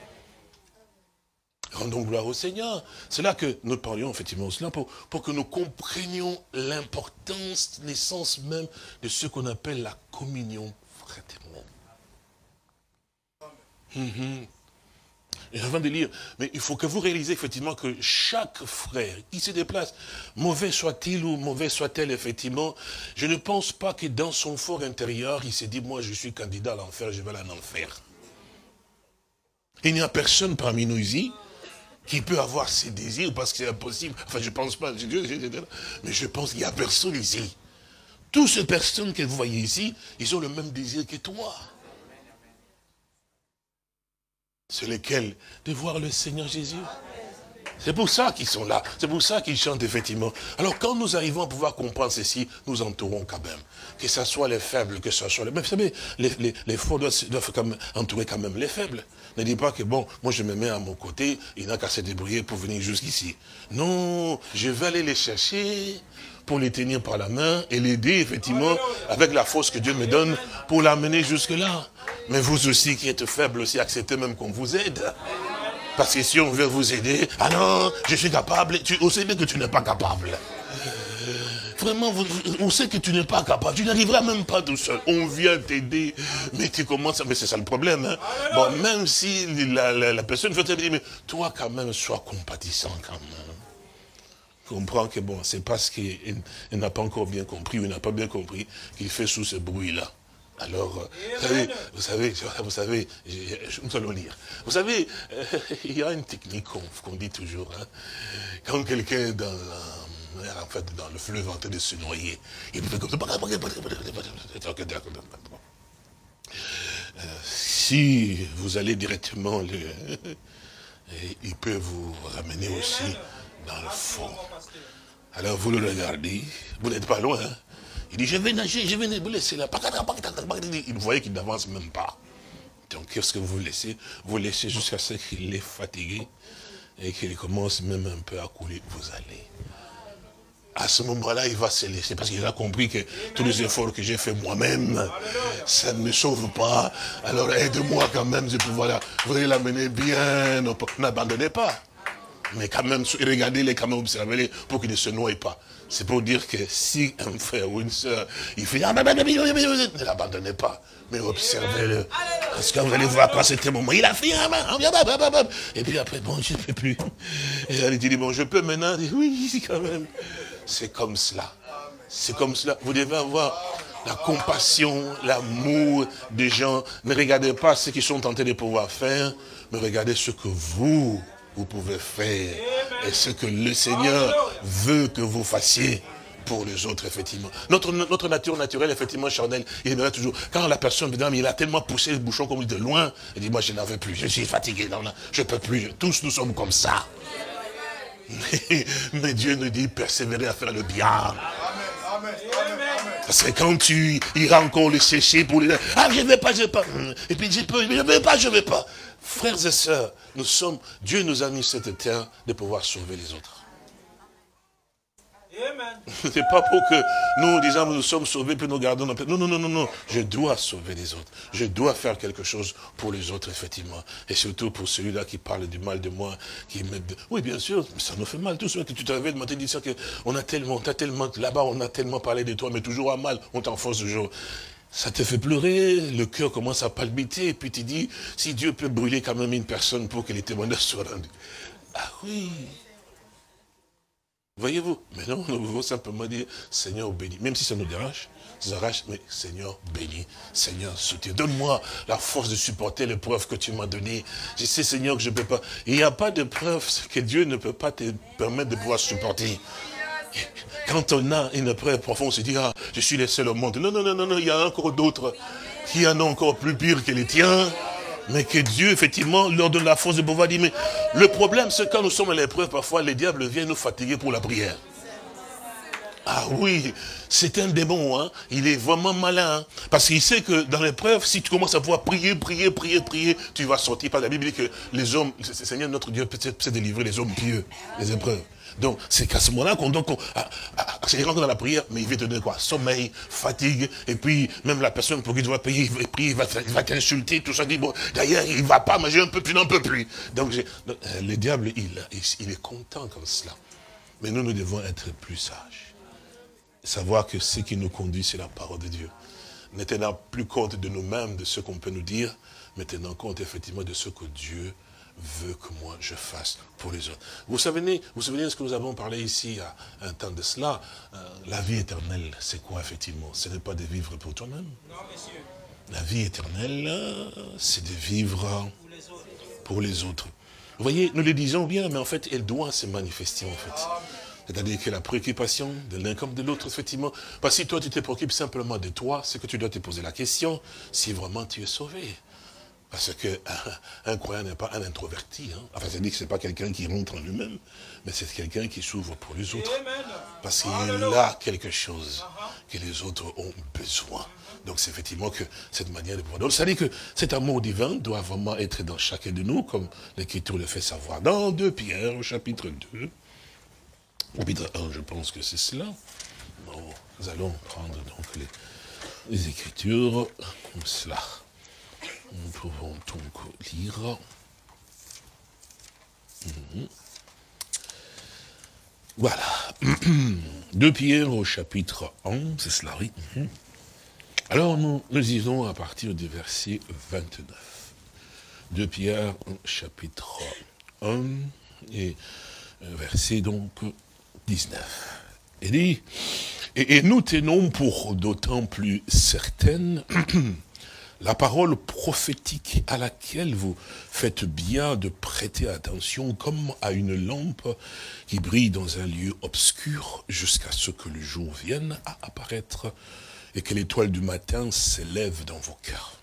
B: Rendons gloire au Seigneur. C'est là que nous parlions effectivement cela pour que nous comprenions l'importance, l'essence même de ce qu'on appelle la communion fraternelle. Et avant de lire, mais il faut que vous réalisez effectivement que chaque frère qui se déplace, mauvais soit-il ou mauvais soit-elle effectivement, je ne pense pas que dans son fort intérieur, il s'est dit, moi je suis candidat à l'enfer, je vais aller en enfer. Il n'y a personne parmi nous ici qui peut avoir ses désirs parce que c'est impossible. Enfin, je ne pense pas, mais je pense qu'il n'y a personne ici. Toutes ces personnes que vous voyez ici, ils ont le même désir que toi. C'est lequel? De voir le Seigneur Jésus. C'est pour ça qu'ils sont là. C'est pour ça qu'ils chantent effectivement. Alors quand nous arrivons à pouvoir comprendre ceci, nous entourons quand même. Que ce soit les faibles, que ce soit les... Mais vous savez, les forts doivent quand même entourer quand même les faibles. Ne dis pas que bon, moi je me mets à mon côté, il n'a qu'à se débrouiller pour venir jusqu'ici. Non, je vais aller les chercher pour les tenir par la main et l'aider effectivement avec la force que Dieu me donne pour l'amener jusque-là. Mais vous aussi qui êtes faibles aussi, acceptez même qu'on vous aide. Parce que si on veut vous aider, ah non, je suis capable, on sait bien que tu n'es pas capable. Vraiment, on sait que tu n'es pas capable, tu n'arriveras même pas tout seul. On vient t'aider, mais tu commences, mais c'est ça le problème. Hein? Bon, même si la personne veut te dire, mais toi quand même, sois compatissant quand même. Comprends que bon, c'est parce qu'il n'a pas encore bien compris, ou il n'a pas bien compris qu'il fait sous ce bruit-là. Alors, vous savez, nous allons lire. Vous savez, il y a une technique qu'on dit toujours. Hein, quand quelqu'un est dans le fleuve en train de se noyer, il fait comme ça. Si vous allez directement, il peut vous ramener aussi dans le fond. Alors vous le regardez, vous n'êtes pas loin, hein. Il dit, je vais nager, je vais vous laisser là. Vous voyez qu'il n'avance même pas. Donc, qu'est-ce que vous laissez? Vous laissez jusqu'à ce qu'il est fatigué et qu'il commence même un peu à couler. Vous allez. À ce moment-là, il va se laisser parce qu'il a compris que tous les efforts que j'ai fait moi-même, ça ne me sauve pas. Alors, aide-moi quand même de pouvoir là. Vous allez l'amener bien. N'abandonnez pas. Mais quand même, regardez-les, quand même, observez-les pour qu'ils ne se noient pas. C'est pour dire que si un frère ou une soeur, il fait, ne l'abandonnez pas, mais observez-le. Parce que vous allez voir qu'à ce moment, il a fait, et puis après, bon, je ne peux plus. Et elle dit, bon, je peux maintenant, oui, quand même. C'est comme cela. C'est comme cela. Vous devez avoir la compassion, l'amour des gens. Ne regardez pas ce qu'ils sont tentés de pouvoir faire, mais regardez ce que vous pouvez faire et ce que le Seigneur veut que vous fassiez pour les autres, effectivement. Notre nature naturelle, effectivement, charnelle, il aimerait toujours, quand la personne, évidemment, il a tellement poussé le bouchon comme il de loin, il dit, moi, je n'en veux plus, je suis fatigué, je ne peux plus, tous nous sommes comme ça. Mais Dieu nous dit, persévérer à faire le bien. Parce que quand tu iras encore le sécher pour les... Ah, je ne vais pas, je ne vais pas. Et puis, je ne vais pas. Frères et sœurs, Dieu nous a mis cette terre de pouvoir sauver les autres. Ce n'est pas pour que nous disons nous sommes sauvés puis nous gardons notre... Non. Je dois sauver les autres. Je dois faire quelque chose pour les autres, effectivement. Et surtout pour celui-là qui parle du mal de moi, qui me... Oui, bien sûr, ça nous fait mal. Tout ce que tu t'avais demandé de dire que on a tellement, là-bas on a tellement parlé de toi, mais toujours à mal, on t'enfonce toujours. Ça te fait pleurer, le cœur commence à palpiter, et puis tu dis, si Dieu peut brûler quand même une personne pour que les témoignages soient rendus. Ah oui. Voyez-vous? Maintenant, nous pouvons simplement dire, Seigneur, bénis. Même si ça nous dérange, ça arrache, mais Seigneur, bénis. Seigneur, soutiens. Donne-moi la force de supporter l'épreuve que tu m'as donnée. Je sais, Seigneur, que je ne peux pas. Il n'y a pas de preuve que Dieu ne peut pas te permettre de pouvoir supporter. Quand on a une épreuve profonde, on se dit, ah, je suis le seul au monde. Non, non, non, non, non, il y a encore d'autres qui en ont encore plus pire que les tiens. Mais que Dieu, effectivement, leur donne la force de pouvoir dire, mais le problème, c'est quand nous sommes à l'épreuve, parfois, les diables viennent nous fatiguer pour la prière. Ah oui, c'est un démon, hein. Il est vraiment malin, hein. Parce qu'il sait que dans l'épreuve, si tu commences à pouvoir prier, tu vas sortir. Parce que la Bible dit que les hommes, le Seigneur notre Dieu peut délivrer les hommes pieux, les épreuves. Donc, c'est qu'à ce moment-là qu'on c'est rentre dans la prière, mais il va te donner quoi? Sommeil, fatigue, et puis même la personne pour qui tu vas payer, il va t'insulter, tout ça, dit, bon, d'ailleurs, il ne va pas manger un peu, tu n'en peux plus. Donc, le diable, il est content comme cela. Mais nous devons être plus sages. Savoir que ce qui nous conduit, c'est la parole de Dieu. Ne tenant plus compte de nous-mêmes, de ce qu'on peut nous dire, mais tenant compte effectivement de ce que Dieu veut que moi je fasse pour les autres. Vous vous souvenez de ce que nous avons parlé ici à un temps de cela? La vie éternelle, c'est quoi effectivement? Ce n'est pas de vivre pour toi-même. Non, monsieur. La vie éternelle, c'est de vivre pour les autres. Vous voyez, nous le disons bien, mais en fait, elle doit se manifester en fait. C'est-à-dire que la préoccupation de l'un comme de l'autre, effectivement. Parce que si toi, tu te préoccupes simplement de toi, c'est que tu dois te poser la question si vraiment tu es sauvé. Parce qu'un croyant n'est pas un introverti. Hein. Enfin, c'est-à-dire que ce n'est pas quelqu'un qui rentre en lui-même, mais c'est quelqu'un qui s'ouvre pour les autres. Parce qu'il a quelque chose que les autres ont besoin. Donc c'est effectivement que cette manière de pouvoir. Donc ça dit que cet amour divin doit vraiment être dans chacun de nous, comme l'Écriture le fait savoir. Dans 2 Pierre, au chapitre 2, chapitre 1, je pense que c'est cela. Bon, nous allons prendre donc les Écritures comme cela. Nous pouvons donc lire. Voilà. 2 Pierre au chapitre 1, c'est cela, oui. Alors nous lisons à partir du verset 29. 2 Pierre, chapitre 1, et verset donc 19. Il dit, et nous tenons pour d'autant plus certaine la parole prophétique à laquelle vous faites bien de prêter attention comme à une lampe qui brille dans un lieu obscur jusqu'à ce que le jour vienne à apparaître et que l'étoile du matin s'élève dans vos cœurs.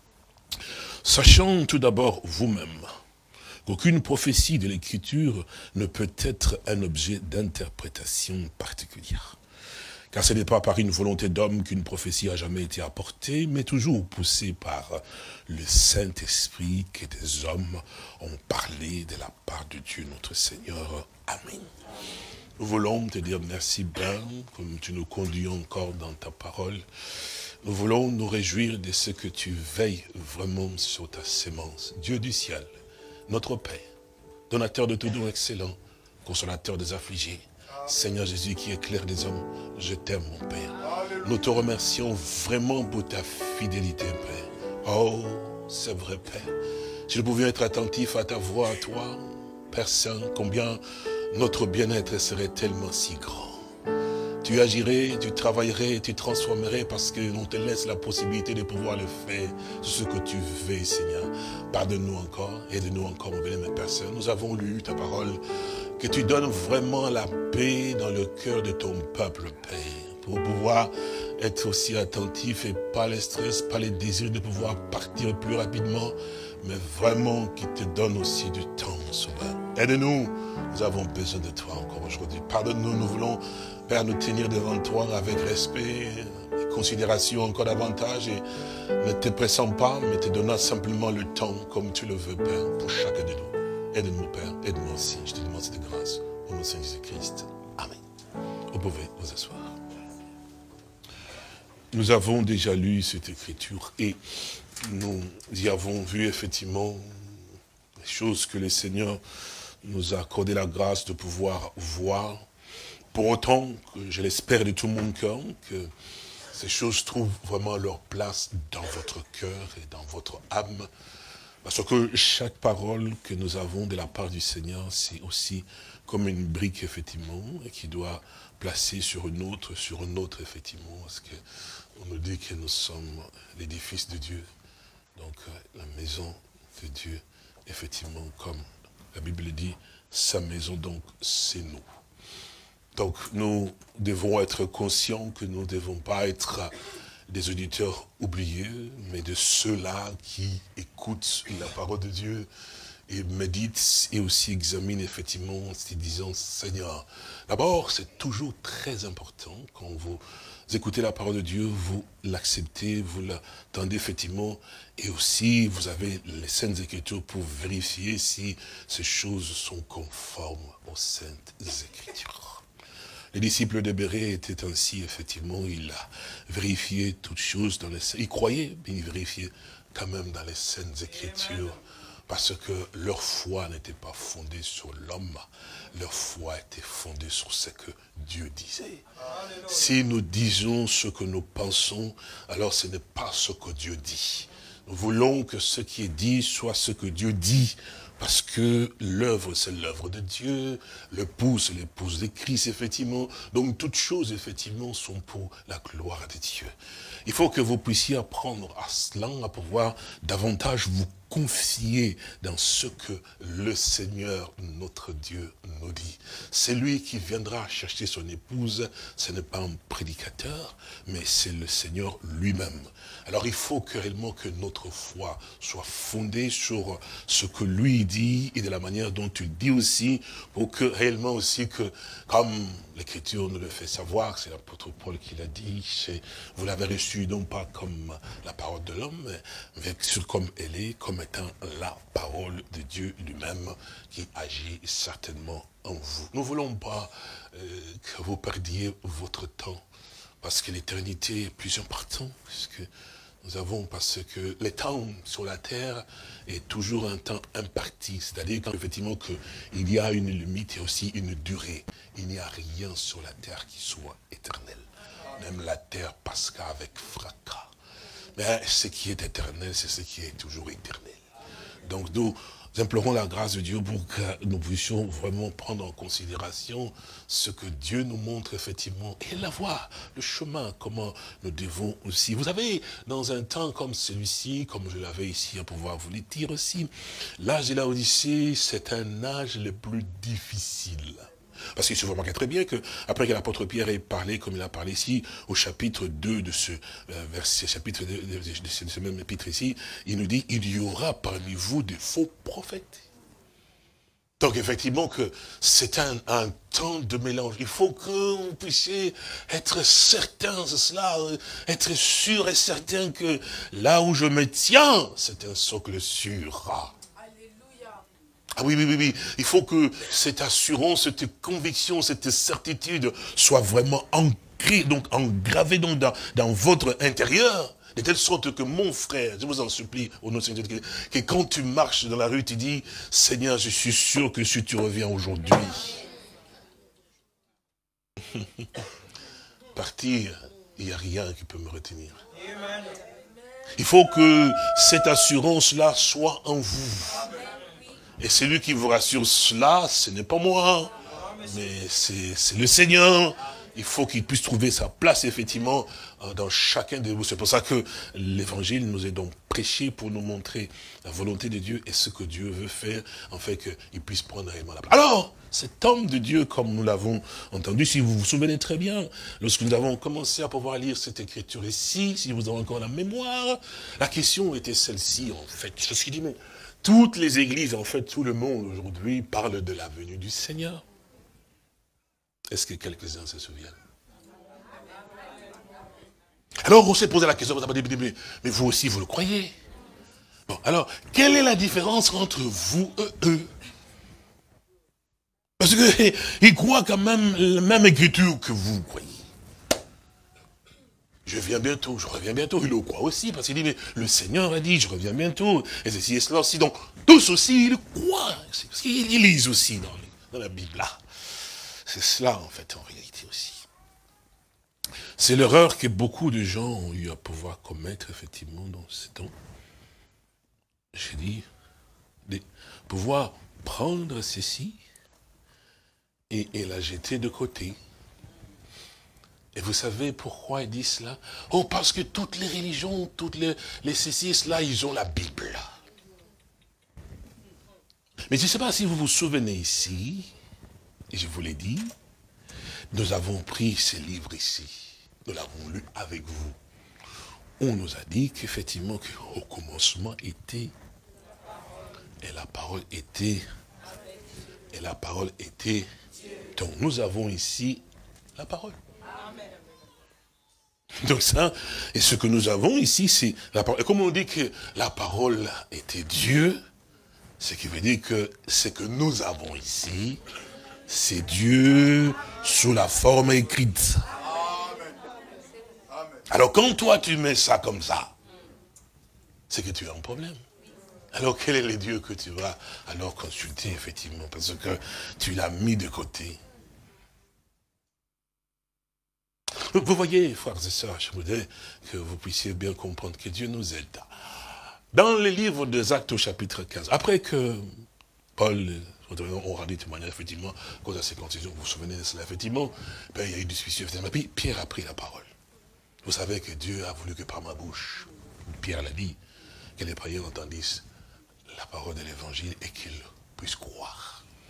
B: Sachant tout d'abord vous-même qu'aucune prophétie de l'Écriture ne peut être un objet d'interprétation particulière. Car ce n'est pas par une volonté d'homme qu'une prophétie a jamais été apportée, mais toujours poussée par le Saint-Esprit que des hommes ont parlé de la part de Dieu notre Seigneur. Amen. Nous voulons te dire merci, Père, comme tu nous conduis encore dans ta parole. Nous voulons nous réjouir de ce que tu veilles vraiment sur ta sémence. Dieu du ciel, notre Père, donateur de tout don excellent, consolateur des affligés, Seigneur Jésus qui éclaire des hommes, je t'aime mon Père. Nous te remercions vraiment pour ta fidélité, Père. Oh, c'est vrai, Père. Si nous pouvions être attentifs à ta voix, à toi, Père Saint, combien notre bien-être serait tellement si grand. Tu agirais, tu travaillerais, tu transformerais parce que l'on te laisse la possibilité de pouvoir le faire, ce que tu veux, Seigneur. Pardonne-nous encore, aide-nous encore, mon bien-aimé Père Saint. Nous avons lu ta parole, que tu donnes vraiment la paix dans le cœur de ton peuple, Père, pour pouvoir être aussi attentif et pas les stress, pas les désirs de pouvoir partir plus rapidement, mais vraiment qui te donne aussi du temps, Sauveur. Aide-nous, nous avons besoin de toi encore aujourd'hui. Pardonne-nous, nous voulons, Père, nous tenir devant toi avec respect et considération encore davantage et ne te pressons pas, mais te donnant simplement le temps comme tu le veux, Père, pour chacun de nous. Aide-nous, Père, aide-moi aussi. Je te demande cette grâce au nom de Saint Jésus-Christ. Amen. Vous pouvez vous asseoir. Nous avons déjà lu cette écriture et nous y avons vu effectivement les choses que le Seigneur nous a accordé la grâce de pouvoir voir. Pour autant que je l'espère de tout mon cœur, que ces choses trouvent vraiment leur place dans votre cœur et dans votre âme. Parce que chaque parole que nous avons de la part du Seigneur, c'est aussi comme une brique, effectivement, qui doit placer sur une autre, effectivement, parce qu'on nous dit que nous sommes l'édifice de Dieu. Donc, la maison de Dieu, effectivement, comme la Bible dit, sa maison, donc, c'est nous. Donc, nous devons être conscients que nous ne devons pas être des auditeurs oubliés, mais de ceux-là qui écoutent la parole de Dieu et méditent et aussi examinent effectivement, en disant, Seigneur, d'abord, c'est toujours très important quand vous écoutez la parole de Dieu, vous l'acceptez, vous l'attendez effectivement, et aussi vous avez les Saintes Écritures pour vérifier si ces choses sont conformes aux Saintes Écritures. Les disciples de Bérée étaient ainsi, effectivement, il a vérifié toutes choses dans les... Il croyait, mais il vérifiait quand même dans les Saintes Écritures, parce que leur foi n'était pas fondée sur l'homme, leur foi était fondée sur ce que Dieu disait. Si nous disons ce que nous pensons, alors ce n'est pas ce que Dieu dit. Nous voulons que ce qui est dit soit ce que Dieu dit, parce que l'œuvre, c'est l'œuvre de Dieu, l'épouse, c'est l'épouse de Christ, effectivement. Donc, toutes choses, effectivement, sont pour la gloire de Dieu. Il faut que vous puissiez apprendre à cela, à pouvoir davantage vous confier dans ce que le Seigneur, notre Dieu, nous dit. C'est lui qui viendra chercher son épouse, ce n'est pas un prédicateur, mais c'est le Seigneur lui-même. Alors il faut que réellement que notre foi soit fondée sur ce que lui dit et de la manière dont il dit aussi, pour que réellement aussi que, comme l'Écriture nous le fait savoir, c'est l'apôtre Paul qui l'a dit, vous l'avez reçu non pas comme la parole de l'homme, mais comme elle est, comme étant la parole de Dieu lui-même qui agit certainement en vous. Nous ne voulons pas que vous perdiez votre temps, parce que l'éternité est plus importante, puisque nous avons, parce que le temps sur la terre est toujours un temps imparti, c'est-à-dire qu'effectivement il y a une limite et aussi une durée. Il n'y a rien sur la terre qui soit éternel. Même la terre passera avec fracas. Mais ce qui est éternel, c'est ce qui est toujours éternel. Donc nous implorons la grâce de Dieu pour que nous puissions vraiment prendre en considération ce que Dieu nous montre effectivement et la voie, le chemin, comment nous devons aussi. Vous savez, dans un temps comme celui-ci, comme je l'avais ici à pouvoir vous le dire aussi, l'âge de la Odyssée, c'est un âge le plus difficile. Parce qu'il se remarque très bien que après que l'apôtre Pierre ait parlé, comme il a parlé ici, au chapitre 2 de ce verset, chapitre 2 de ce même épître ici, il nous dit, il y aura parmi vous des faux prophètes. Donc effectivement que c'est un temps de mélange. Il faut que vous puissiez être certain de cela, être sûr et certain que là où je me tiens, c'est un socle sûr. Ah oui, oui, oui, oui. Il faut que cette assurance, cette conviction, cette certitude soit vraiment ancrée, donc engravée donc dans votre intérieur, de telle sorte que mon frère, je vous en supplie, au nom de Seigneur, que quand tu marches dans la rue, tu dis, Seigneur, je suis sûr que si tu reviens aujourd'hui, partir, il n'y a rien qui peut me retenir. Il faut que cette assurance-là soit en vous. Et celui qui vous rassure cela, ce n'est pas moi, mais c'est le Seigneur. Il faut qu'il puisse trouver sa place, effectivement, dans chacun de vous. C'est pour ça que l'évangile nous est donc prêché pour nous montrer la volonté de Dieu et ce que Dieu veut faire, en fait qu'il puisse prendre réellement la place. Alors, cet homme de Dieu, comme nous l'avons entendu, si vous vous souvenez très bien, lorsque nous avons commencé à pouvoir lire cette écriture ici, si vous avez encore la mémoire, la question était celle-ci, en fait. C'est ce qu'il dit, mais toutes les églises, en fait, tout le monde aujourd'hui parle de la venue du Seigneur. Est-ce que quelques-uns se souviennent? Alors on s'est posé la question, mais vous aussi vous le croyez? Bon, alors, quelle est la différence entre vous et eux? Parce qu'ils croient quand même la même écriture que vous croyez. Je viens bientôt, je reviens bientôt. Il le croit aussi, parce qu'il dit, mais le Seigneur a dit, je reviens bientôt. Et ceci et cela aussi. Donc, tous aussi, ils le croient. Parce qu'ils lisent aussi dans la Bible, là. C'est cela, en fait, en réalité aussi. C'est l'erreur que beaucoup de gens ont eu à pouvoir commettre, effectivement, dans ces temps. J'ai dit, de pouvoir prendre ceci et la jeter de côté. Et vous savez pourquoi il dit cela? Oh, parce que toutes les religions, toutes les ceci et cela, ils ont la Bible. Mais je ne sais pas si vous vous souvenez ici, et je vous l'ai dit, nous avons pris ce livre ici, nous l'avons lu avec vous. On nous a dit qu'effectivement, qu'au commencement était, et la parole était, et la parole était. Donc nous avons ici la parole. Donc ça, et ce que nous avons ici, c'est la parole. Et comme on dit que la parole était Dieu, ce qui veut dire que ce que nous avons ici, c'est Dieu sous la forme écrite. Alors quand toi tu mets ça comme ça, c'est que tu as un problème. Alors quel est le Dieu que tu vas alors consulter effectivement, parce que tu l'as mis de côté. Vous voyez, frères et sœurs, je voudrais que vous puissiez bien comprendre que Dieu nous aide. Dans le livre des Actes au chapitre 15, après que Paul aura dit témoignage, effectivement, cause à ces concisions, vous vous souvenez de cela, effectivement, ben, il y a eu une discussion, puis Pierre a pris la parole. Vous savez que Dieu a voulu que par ma bouche, Pierre l'a dit, que les païens entendissent la parole de l'évangile et qu'ils puissent croire.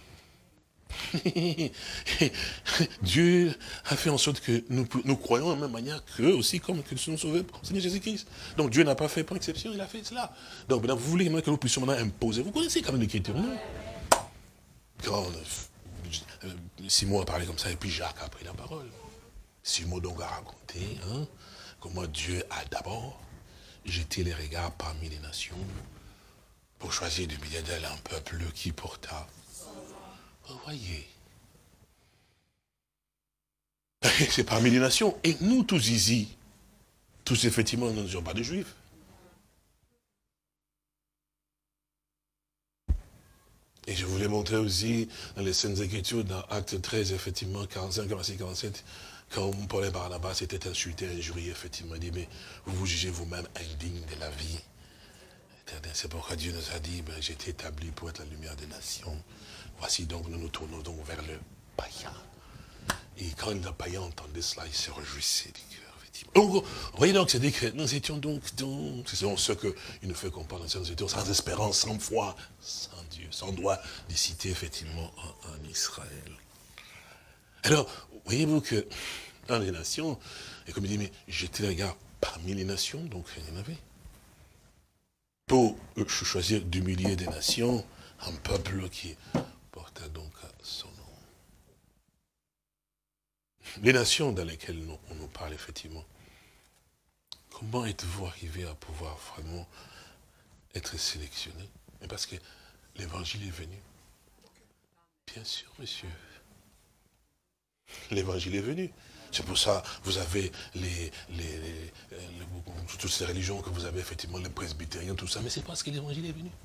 B: Dieu a fait en sorte que nous croyons de la même manière qu'eux aussi, comme que nous sommes sauvés par le Seigneur Jésus-Christ. Donc Dieu n'a pas fait par exception, il a fait cela. Donc maintenant, vous voulez que nous puissions maintenant imposer. Vous connaissez quand même l'Écriture, non? Quand Simon a parlé comme ça, et puis Jacques a pris la parole. Simon donc a raconté comment Dieu a d'abord jeté les regards parmi les nations pour choisir du milieu d'elles un peuple qui porta. Vous voyez. C'est parmi les nations. Et nous tous ici, tous effectivement, nous ne sommes pas des juifs. Et je voulais montrer aussi dans les Saintes Écritures, dans Acte 13, effectivement, 45, 46, 47, quand Paul et Barnabas s'étaient insultés, injuriés, effectivement, il dit, mais vous vous jugez vous-même indigne de la vie. C'est pourquoi Dieu nous a dit, ben, j'ai été établi pour être la lumière des nations. Voici donc, nous nous tournons donc vers le païen. Et quand le païen entendait cela, il se réjouissait du cœur, effectivement. Donc, vous voyez donc, c'est-à-dire que nous étions donc c'est ce qu'il nous fait comprendre, nous étions sans espérance, sans foi, sans Dieu, sans droit de citer effectivement en Israël. Alors, voyez-vous que dans les nations, et comme il dit, mais j'étais le regard parmi les nations, donc il y en avait. Pour choisir du milieu des nations, un peuple qui portait donc son nom. Les nations dans lesquelles on nous parle effectivement, comment êtes-vous arrivé à pouvoir vraiment être sélectionné? Parce que l'évangile est venu. Bien sûr, monsieur. L'évangile est venu. C'est pour ça que vous avez toutes ces religions que vous avez, effectivement, les presbytériens, tout ça, mais c'est parce que l'évangile est venu.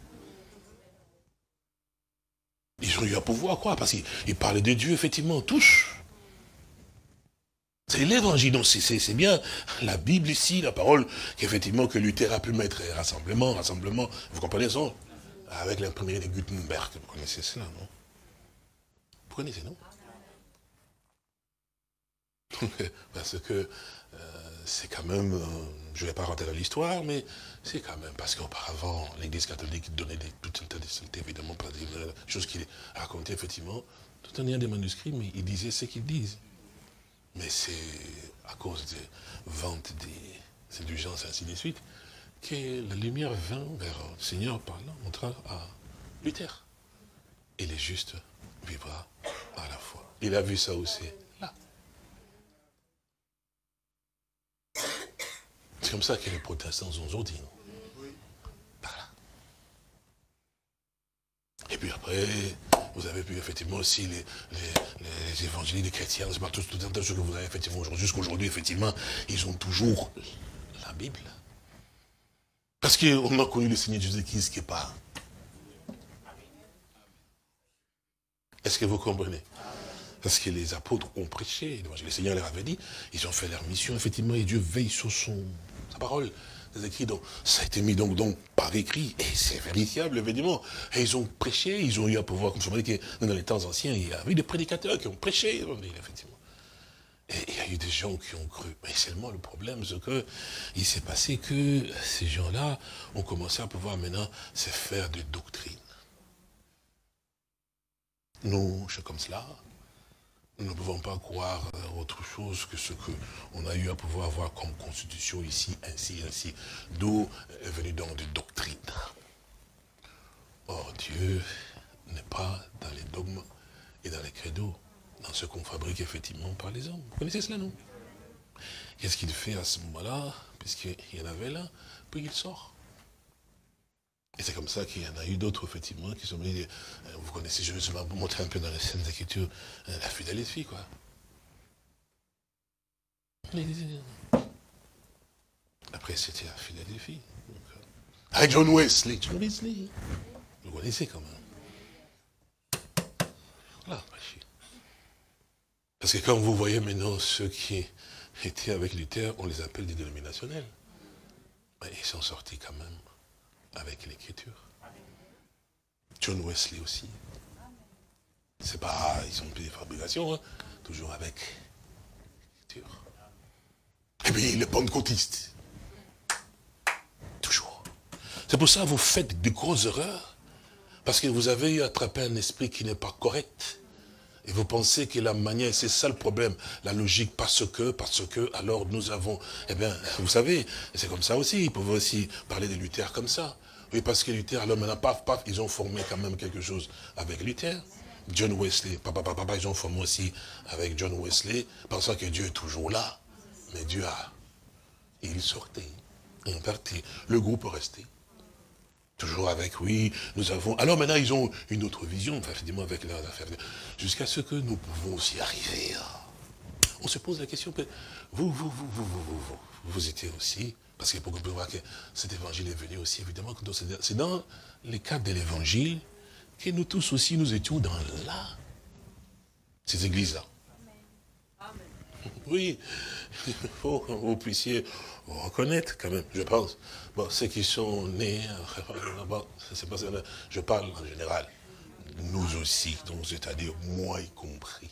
B: Ils ont eu à pouvoir, quoi, parce qu'ils parlaient de Dieu, effectivement, tous. C'est l'évangile, donc c'est bien la Bible ici, la parole, qu'effectivement, que Luther a pu mettre, rassemblement, vous comprenez ça? Avec l'imprimerie de Gutenberg, vous connaissez cela, non? Vous connaissez, non? Parce que c'est quand même, je ne vais pas rentrer dans l'histoire, mais c'est quand même, parce qu'auparavant, l'Église catholique donnait toute une tas de évidemment, pas des choses qu'il racontait, effectivement, tout en ayant des manuscrits, mais ils disaient ce qu'ils disent. Mais c'est à cause des ventes des indulgences, ainsi de suite, que la lumière vint vers le Seigneur parlant, montra à Luther. Et les justes vivra à la foi. Il a vu ça aussi. C'est comme ça que les protestants sont aujourd'hui. Voilà. Et puis après, vous avez pu effectivement aussi les évangélistes, les chrétiens, c'est pas tout un tas de choses que vous avez effectivement aujourd'hui. Jusqu'aujourd'hui, effectivement, ils ont toujours la Bible. Parce qu'on a connu le Seigneur Jésus-Christ qui n'est pas. Est-ce que vous comprenez? Parce que les apôtres ont prêché, le Seigneur leur avait dit, ils ont fait leur mission, effectivement, et Dieu veille sur sa parole les écrits, donc, ça a été mis donc par écrit, et c'est vérifiable, évidemment. Et ils ont prêché, ils ont eu à pouvoir, comme je me dis que dans les temps anciens, il y avait des prédicateurs qui ont prêché, effectivement. Et il y a eu des gens qui ont cru. Mais seulement le problème, c'est que il s'est passé que ces gens-là ont commencé à pouvoir maintenant se faire des doctrines. Nous, c'est comme cela. Nous ne pouvons pas croire autre chose que ce qu'on a eu à pouvoir avoir comme constitution ici, ainsi, ainsi. D'où est venu donc des doctrines. Or, Dieu n'est pas dans les dogmes et dans les credos, dans ce qu'on fabrique effectivement par les hommes. Vous connaissez cela, non? Qu'est-ce qu'il fait à ce moment-là? Puisqu'il y en avait là, puis il sort. Et c'est comme ça qu'il y en a eu d'autres, effectivement, qui sont venus. Vous connaissez, je vais vous montrer un peu dans les scènes d'écriture, la Philadelphie, quoi. Après, c'était la Philadelphie. Avec John Wesley. John Wesley, vous connaissez quand même. Voilà. Parce que quand vous voyez maintenant ceux qui étaient avec Luther, on les appelle des dénominationnels. Mais ils sont sortis quand même avec l'écriture. John Wesley aussi. C'est pas, ils ont plus des fabrications, hein, toujours avec l'écriture. Et puis les pentecôtistes. Toujours. C'est pour ça que vous faites de grosses erreurs. Parce que vous avez eu attrapé un esprit qui n'est pas correct. Et vous pensez que la manière, c'est ça le problème, la logique, parce que, alors nous avons, eh bien, vous savez, c'est comme ça aussi, ils peuvent aussi parler de Luther comme ça. Oui, parce que Luther, alors maintenant, paf, ils ont formé quand même quelque chose avec Luther. John Wesley, papa, ils ont formé aussi avec John Wesley, pensant que Dieu est toujours là. Mais Dieu a, il sortait, il est parti, le groupe est resté. Toujours avec, oui, nous avons... Alors maintenant, ils ont une autre vision, enfin, effectivement, avec leurs affaires. Jusqu'à ce que nous pouvons aussi arriver à... On se pose la question, vous étiez aussi... Parce que pour qu'on puisse voir que cet évangile est venu aussi, évidemment, c'est dans les cadres de l'évangile que nous tous aussi, nous étions dans ces églises-là. Oui, il faut que vous puissiez reconnaître quand même, je pense. Bon, ceux qui sont nés, bon, c'est pas ça, je parle en général. Nous aussi, donc c'est-à-dire moi y compris.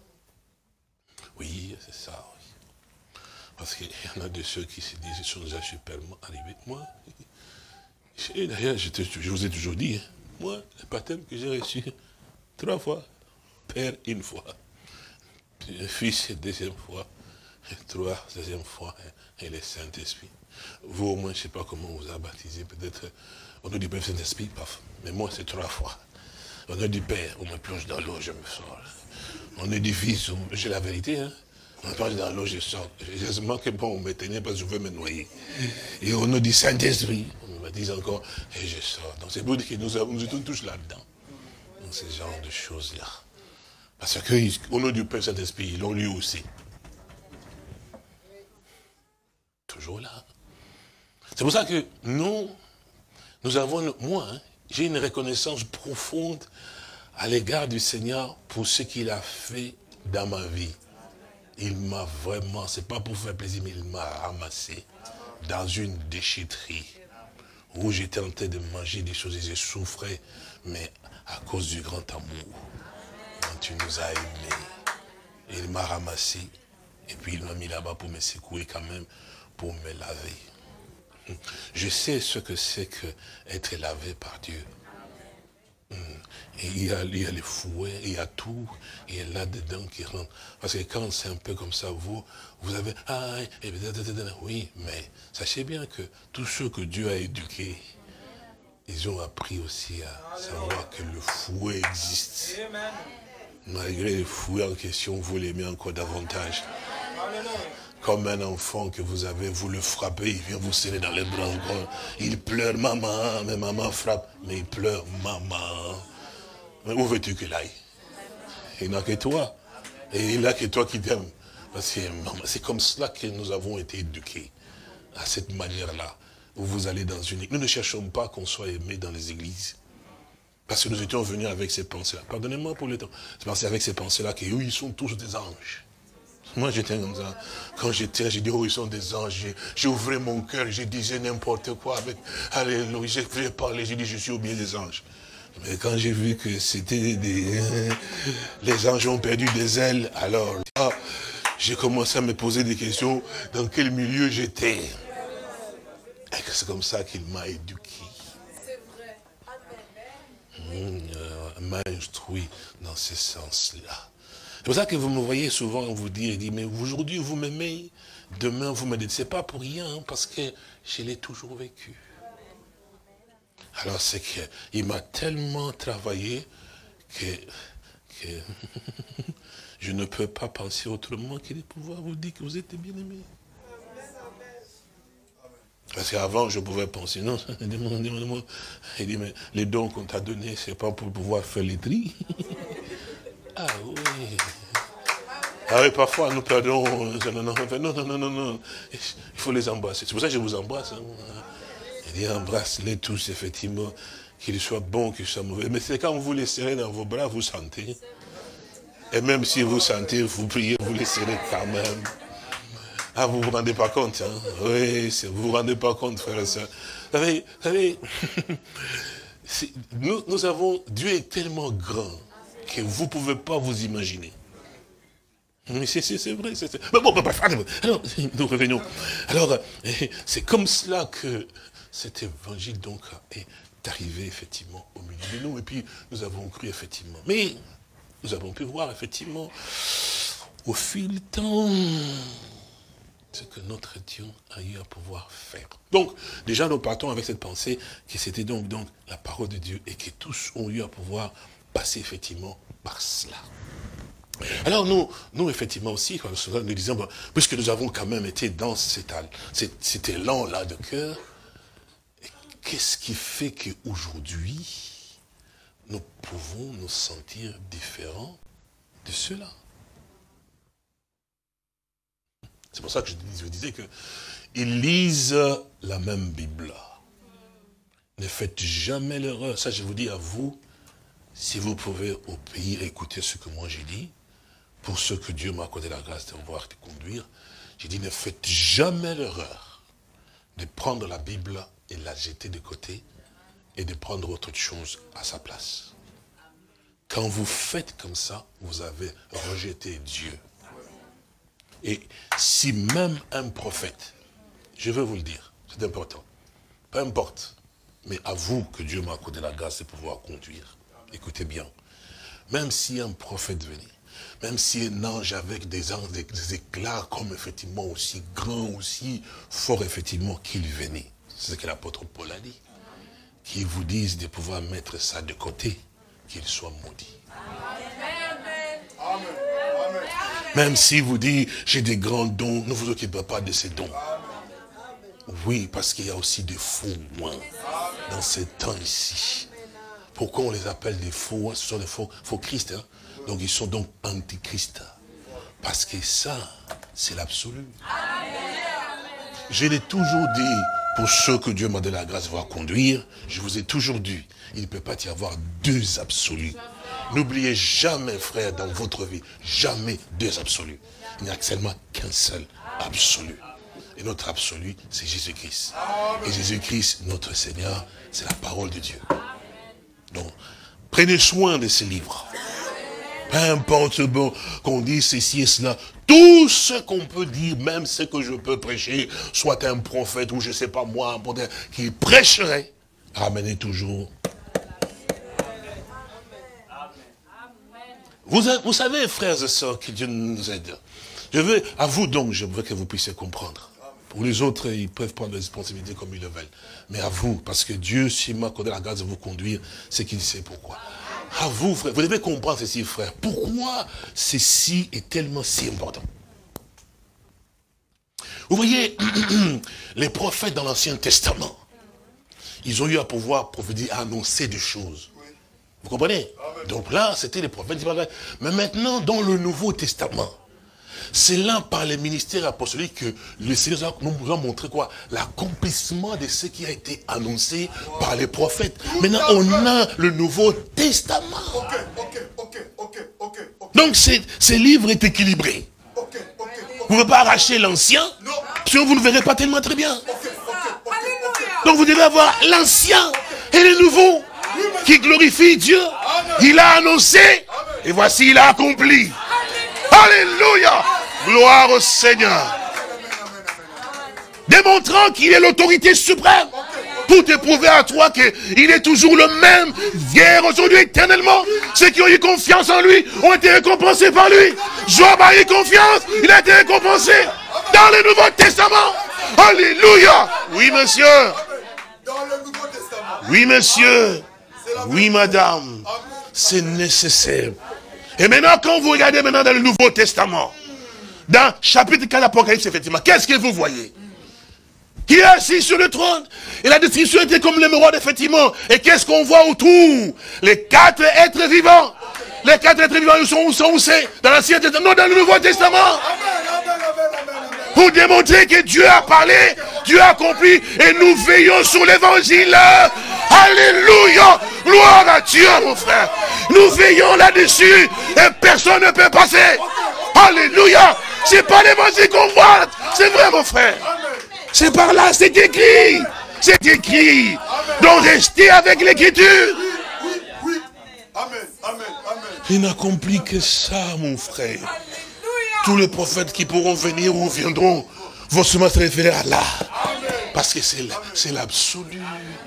B: Oui, c'est ça, oui. Parce qu'il y en a de ceux qui se disent, ils sont déjà superment arrivés. Moi, et d'ailleurs, je vous ai toujours dit, hein, moi, le baptême que j'ai reçu 3 fois, Père 1 fois, puis Fils 2e fois, 3e fois, et le Saint-Esprit. Vous, au moins, je ne sais pas comment on vous a baptisé, peut-être au nom du Père Saint-Esprit, paf. Mais moi, c'est 3 fois. Au nom du Père, on me plonge dans l'eau, je me sors. Au nom du Fils, j'ai la vérité, hein. On me plonge dans l'eau, je sors. Heureusement que bon, on me tenait parce que je veux me noyer. Et au nom du Saint-Esprit, on me baptise encore, et je sors. Donc c'est pour dire que nous étions tous là-dedans. Donc ce genre de choses-là. Parce qu'au nom du Père Saint-Esprit, ils l'ont lu aussi. Toujours là. C'est pour ça que nous avons, moi, hein, j'ai une reconnaissance profonde à l'égard du Seigneur pour ce qu'il a fait dans ma vie. Il m'a vraiment, c'est pas pour faire plaisir, mais il m'a ramassé dans une déchetterie où j'étais en train de manger des choses et je souffrais, mais à cause du grand amour, quand tu nous as aimés, il m'a ramassé et puis il m'a mis là-bas pour me secouer quand même, pour me laver. Je sais ce que c'est que être lavé par Dieu. Et il y a les fouets, il y a tout, et là-dedans qui rentre. Parce que quand c'est un peu comme ça, vous avez, oui, mais sachez bien que tous ceux que Dieu a éduqués, ils ont appris aussi à savoir que le fouet existe. Malgré le fouet en question, vous l'aimez encore davantage. Comme un enfant que vous avez, vous le frappez, il vient vous serrer dans les bras encore. Il pleure, maman, mais maman frappe, mais il pleure, maman. Mais où veux-tu qu'il aille? Il n'a que toi. Et il n'a que toi qui t'aime. Parce que c'est comme cela que nous avons été éduqués. À cette manière-là. Où vous allez dans une église. Nous ne cherchons pas qu'on soit aimé dans les églises. Parce que nous étions venus avec ces pensées-là. Pardonnez-moi pour le temps. C'est parce avec ces pensées-là qu'eux, ils sont tous des anges. Moi, j'étais comme ça. Quand j'étais, j'ai dit, oh, ils sont des anges. J'ai ouvert mon cœur, je disais n'importe quoi avec, alléluia, j'ai parlé, j'ai dit, je suis au milieu des anges. Mais quand j'ai vu que c'était les anges ont perdu des ailes, alors là, j'ai commencé à me poser des questions, dans quel milieu j'étais. Et c'est comme ça qu'il m'a éduqué. C'est vrai. M'a instruit dans ce sens-là. C'est pour ça que vous me voyez souvent vous dire, mais aujourd'hui vous m'aimez, demain vous me dites, c'est pas pour rien, hein, parce que je l'ai toujours vécu. Alors c'est qu'il m'a tellement travaillé que je ne peux pas penser autrement que de pouvoir vous dire que vous êtes bien aimés. Parce qu'avant, je pouvais penser, non, il dit, mais les dons qu'on t'a donnés, c'est pas pour pouvoir faire les tris. Ah oui. Ah oui, parfois nous perdons, non, il faut les embrasser. C'est pour ça que je vous embrasse. Hein. Il dit, embrasse-les tous, effectivement, qu'ils soient bons, qu'ils soient mauvais. Mais c'est quand vous les serrez dans vos bras, vous sentez. Et même si vous sentez, vous priez, vous les serrez quand même. Ah, vous ne vous rendez pas compte, hein? Oui, vous ne vous rendez pas compte, frère et soeur. Vous savez, nous avons, Dieu est tellement grand que vous ne pouvez pas vous imaginer. Mais c'est vrai, mais bon, bref, alors, nous revenons. Alors, c'est comme cela que cet évangile, donc, est arrivé, effectivement, au milieu de nous. Et puis, nous avons cru, effectivement. Mais, nous avons pu voir, effectivement, au fil du temps, ce que notre Dieu a eu à pouvoir faire. Donc, déjà, nous partons avec cette pensée que c'était donc la parole de Dieu et que tous ont eu à pouvoir passer effectivement par cela. Alors nous effectivement aussi, quand nous disons, bon, puisque nous avons quand même été dans cet élan-là de cœur, qu'est-ce qui fait qu'aujourd'hui, nous pouvons nous sentir différents de cela? C'est pour ça que je disais qu'ils lisent la même Bible. Ne faites jamais l'erreur. Ça, je vous dis à vous, si vous pouvez au pays écouter ce que moi j'ai dit, pour ceux que Dieu m'a accordé la grâce de pouvoir te conduire, j'ai dit ne faites jamais l'erreur de prendre la Bible et la jeter de côté et de prendre autre chose à sa place. Quand vous faites comme ça, vous avez rejeté Dieu. Et si même un prophète, je veux vous le dire, c'est important, peu importe, mais à vous que Dieu m'a accordé la grâce de pouvoir conduire, écoutez bien, même si un prophète venait, même si un ange avec des anges, des éclats comme effectivement aussi grand, aussi fort effectivement qu'il venait, c'est ce que l'apôtre Paul a dit, qu'il vous dise de pouvoir mettre ça de côté, qu'il soit maudit. Amen. Même si vous dites, j'ai des grands dons, ne vous occupez pas de ces dons. Oui, parce qu'il y a aussi des faux moins dans ces temps ici. Pourquoi on les appelle des faux? Ce sont des faux Christ. Hein? Donc ils sont donc antichrist. Parce que ça, c'est l'absolu. Je l'ai toujours dit, pour ceux que Dieu m'a donné la grâce de voir conduire, je vous ai toujours dit, il ne peut pas y avoir deux absolus. N'oubliez jamais, frère, dans votre vie, jamais deux absolus. Il n'y a seulement qu'un seul absolu. Et notre absolu, c'est Jésus-Christ. Et Jésus-Christ, notre Seigneur, c'est la parole de Dieu. Donc, prenez soin de ces livres. Peu importe bon, qu'on dise ceci et cela, tout ce qu'on peut dire, même ce que je peux prêcher, soit un prophète ou je ne sais pas moi, qui prêcherait, ramenez toujours. Vous savez, frères et sœurs, que Dieu nous aide. Je veux, à vous donc, je veux que vous puissiez comprendre. Pour les autres, ils peuvent prendre les responsabilités comme ils le veulent. Mais à vous, parce que Dieu, s'il m'a accordé la grâce de vous conduire, c'est qu'il sait pourquoi. À vous, frère, vous devez comprendre ceci, frère. Pourquoi ceci est tellement si important? Vous voyez, les prophètes dans l'Ancien Testament, ils ont eu à pouvoir prophétiser, à annoncer des choses. Vous comprenez? Donc là, c'était les prophètes. Mais maintenant, dans le Nouveau Testament, c'est là, par les ministères apostoliques, que le Seigneur nous a montré quoi? L'accomplissement de ce qui a été annoncé par les prophètes. Maintenant, on a le Nouveau Testament. Donc, ce livre est équilibré. Vous ne pouvez pas arracher l'ancien, sinon vous ne verrez pas tellement très bien. Donc vous devez avoir l'ancien et le nouveau qui glorifie Dieu. Il a annoncé et voici il a accompli. Alléluia. Gloire au Seigneur. Démontrant qu'il est l'autorité suprême. Pour te prouver à toi qu'il est toujours le même, hier, aujourd'hui, éternellement. Ceux qui ont eu confiance en lui ont été récompensés par lui. Job a eu confiance, il a été récompensé dans le Nouveau Testament. Alléluia. Oui, monsieur.
A: Dans le Nouveau Testament.
B: Oui, monsieur. Oui, madame. C'est nécessaire. Et maintenant, quand vous regardez maintenant dans le Nouveau Testament, dans chapitre 4 d'Apocalypse, effectivement, qu'est-ce que vous voyez? Qui est assis sur le trône. Et la description était comme l'émeraude, effectivement. Et qu'est-ce qu'on voit autour? Les 4 êtres vivants. Les 4 êtres vivants, où c'est? Dans l'Ancien Testament, non, dans le Nouveau Testament. Pour démontrer que Dieu a parlé, Dieu a accompli, et nous veillons sur l'évangile. Alléluia. Gloire à Dieu, mon frère. Nous veillons là-dessus, et personne ne peut passer. Alléluia. C'est pas l'évangile qu'on voit. C'est vrai, mon frère. C'est par là, c'est écrit. C'est écrit. Donc restez avec l'écriture.
A: Oui. Amen.
B: Il n'accomplit que ça, mon frère. Tous les prophètes qui pourront venir ou viendront vont seulement se référer à là. Parce que c'est l'absolu.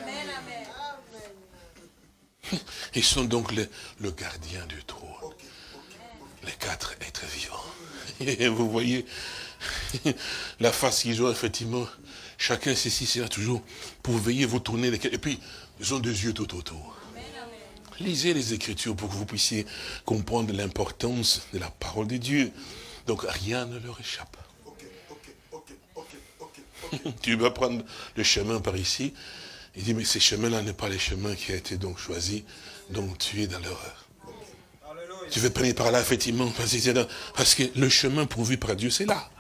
B: Ils sont donc le gardien du trône. Les 4 êtres vivants. Et vous voyez la face qu'ils ont, effectivement. Chacun ceci sera toujours pour veiller, vous tourner. Et puis, ils ont des yeux tout autour. Lisez les Écritures pour que vous puissiez comprendre l'importance de la parole de Dieu. Donc, rien ne leur échappe. Tu vas prendre le chemin par ici. Il dit, mais ces chemins-là n'est pas les chemins qui a été donc choisis. Donc, tu es dans l'erreur. Tu veux prendre par là, effectivement, parce que le chemin pourvu par Dieu, c'est là.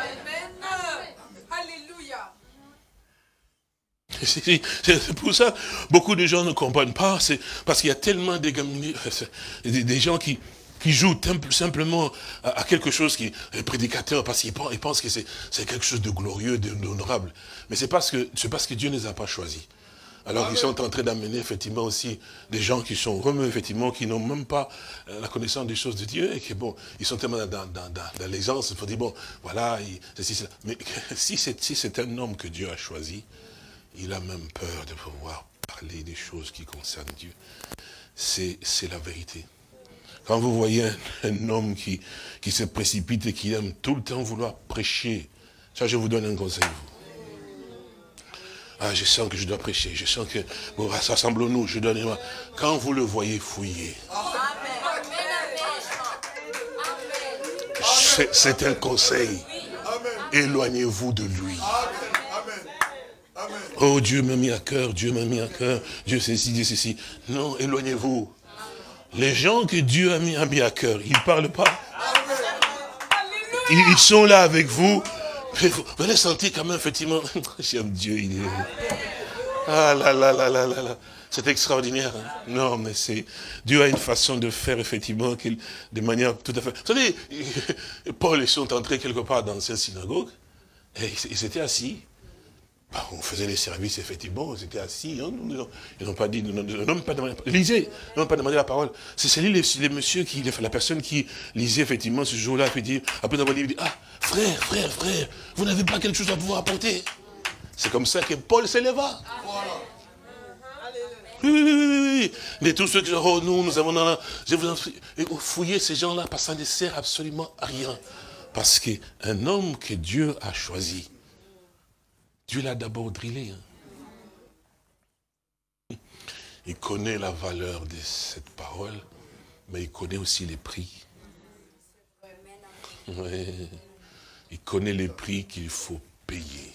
B: C'est pour ça beaucoup de gens ne comprennent pas. C'est parce qu'il y a tellement des gens qui jouent simplement à quelque chose qui est prédicateur parce qu'ils pensent que c'est quelque chose de glorieux, d'honorable. Mais c'est parce que Dieu ne les a pas choisis. Alors ils sont en train d'amener effectivement aussi des gens qui sont remous, effectivement, qui n'ont même pas la connaissance des choses de Dieu et qui, bon, ils sont tellement dans l'aisance, il faut dire, bon, voilà, mais si c'est un homme que Dieu a choisi, il a même peur de pouvoir parler des choses qui concernent Dieu. C'est la vérité. Quand vous voyez un homme qui se précipite et qui aime tout le temps vouloir prêcher, ça je vous donne un conseil, vous. Ah, je sens que je dois prêcher, je sens que, bon, rassemblons-nous, je donne. Quand vous le voyez fouiller, c'est un conseil. Éloignez-vous de lui. Oh, Dieu m'a mis à cœur, Dieu m'a mis à cœur, Dieu ceci, Dieu ceci. Non, éloignez-vous. Les gens que Dieu a mis à cœur, ils ne parlent pas. Ils sont là avec vous. Vous allez sentir quand même, effectivement, j'aime Dieu, il est... Ah là là là là là là. C'est extraordinaire. Hein? Non, mais Dieu a une façon de faire, effectivement, de manière tout à fait... Vous savez, Paul, ils sont entrés quelque part dans cette synagogue, et ils étaient assis. On faisait les services, effectivement, ils étaient assis. Hein, ils n'ont pas dit, n'ont pas demandé, lisez, ils n'ont pas demandé la parole. C'est les messieurs, la personne qui lisait, effectivement, ce jour-là, puis dit, après avoir dit, il dit, ah, frère, vous n'avez pas quelque chose à pouvoir apporter. C'est comme ça que Paul s'éleva. Oui. Mais tous ceux qui disent, oh, nous avons dans je vous en fouillez ces gens-là, parce que ça ne sert absolument à rien. Parce qu'un homme que Dieu a choisi, Dieu l'a d'abord drillé. Hein. Il connaît la valeur de cette parole, mais il connaît aussi les prix. Ouais. Il connaît les prix qu'il faut payer.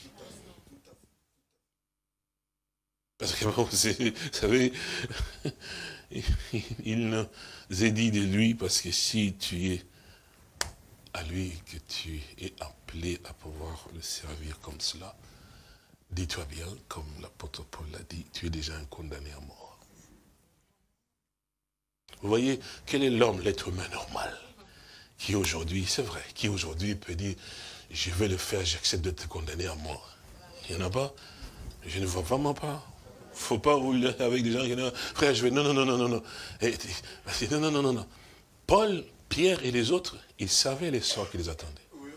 B: Parce que, bon, vous savez, il nous a dit de lui, parce que si tu es à lui, que tu es appelé à pouvoir le servir comme cela, dis-toi bien, comme l'apôtre Paul l'a dit, tu es déjà un condamné à mort. Vous voyez, quel est l'homme, l'être humain normal, qui aujourd'hui, c'est vrai, qui aujourd'hui peut dire, je vais le faire, j'accepte de te condamner à mort. Il n'y en a pas. Je ne vois vraiment pas. Il ne faut pas rouler avec des gens qui disent, frère, je vais, non, non, non, non, non, non. Non, non, non, non, non. Paul, Pierre et les autres, ils savaient les sorts qui les attendaient.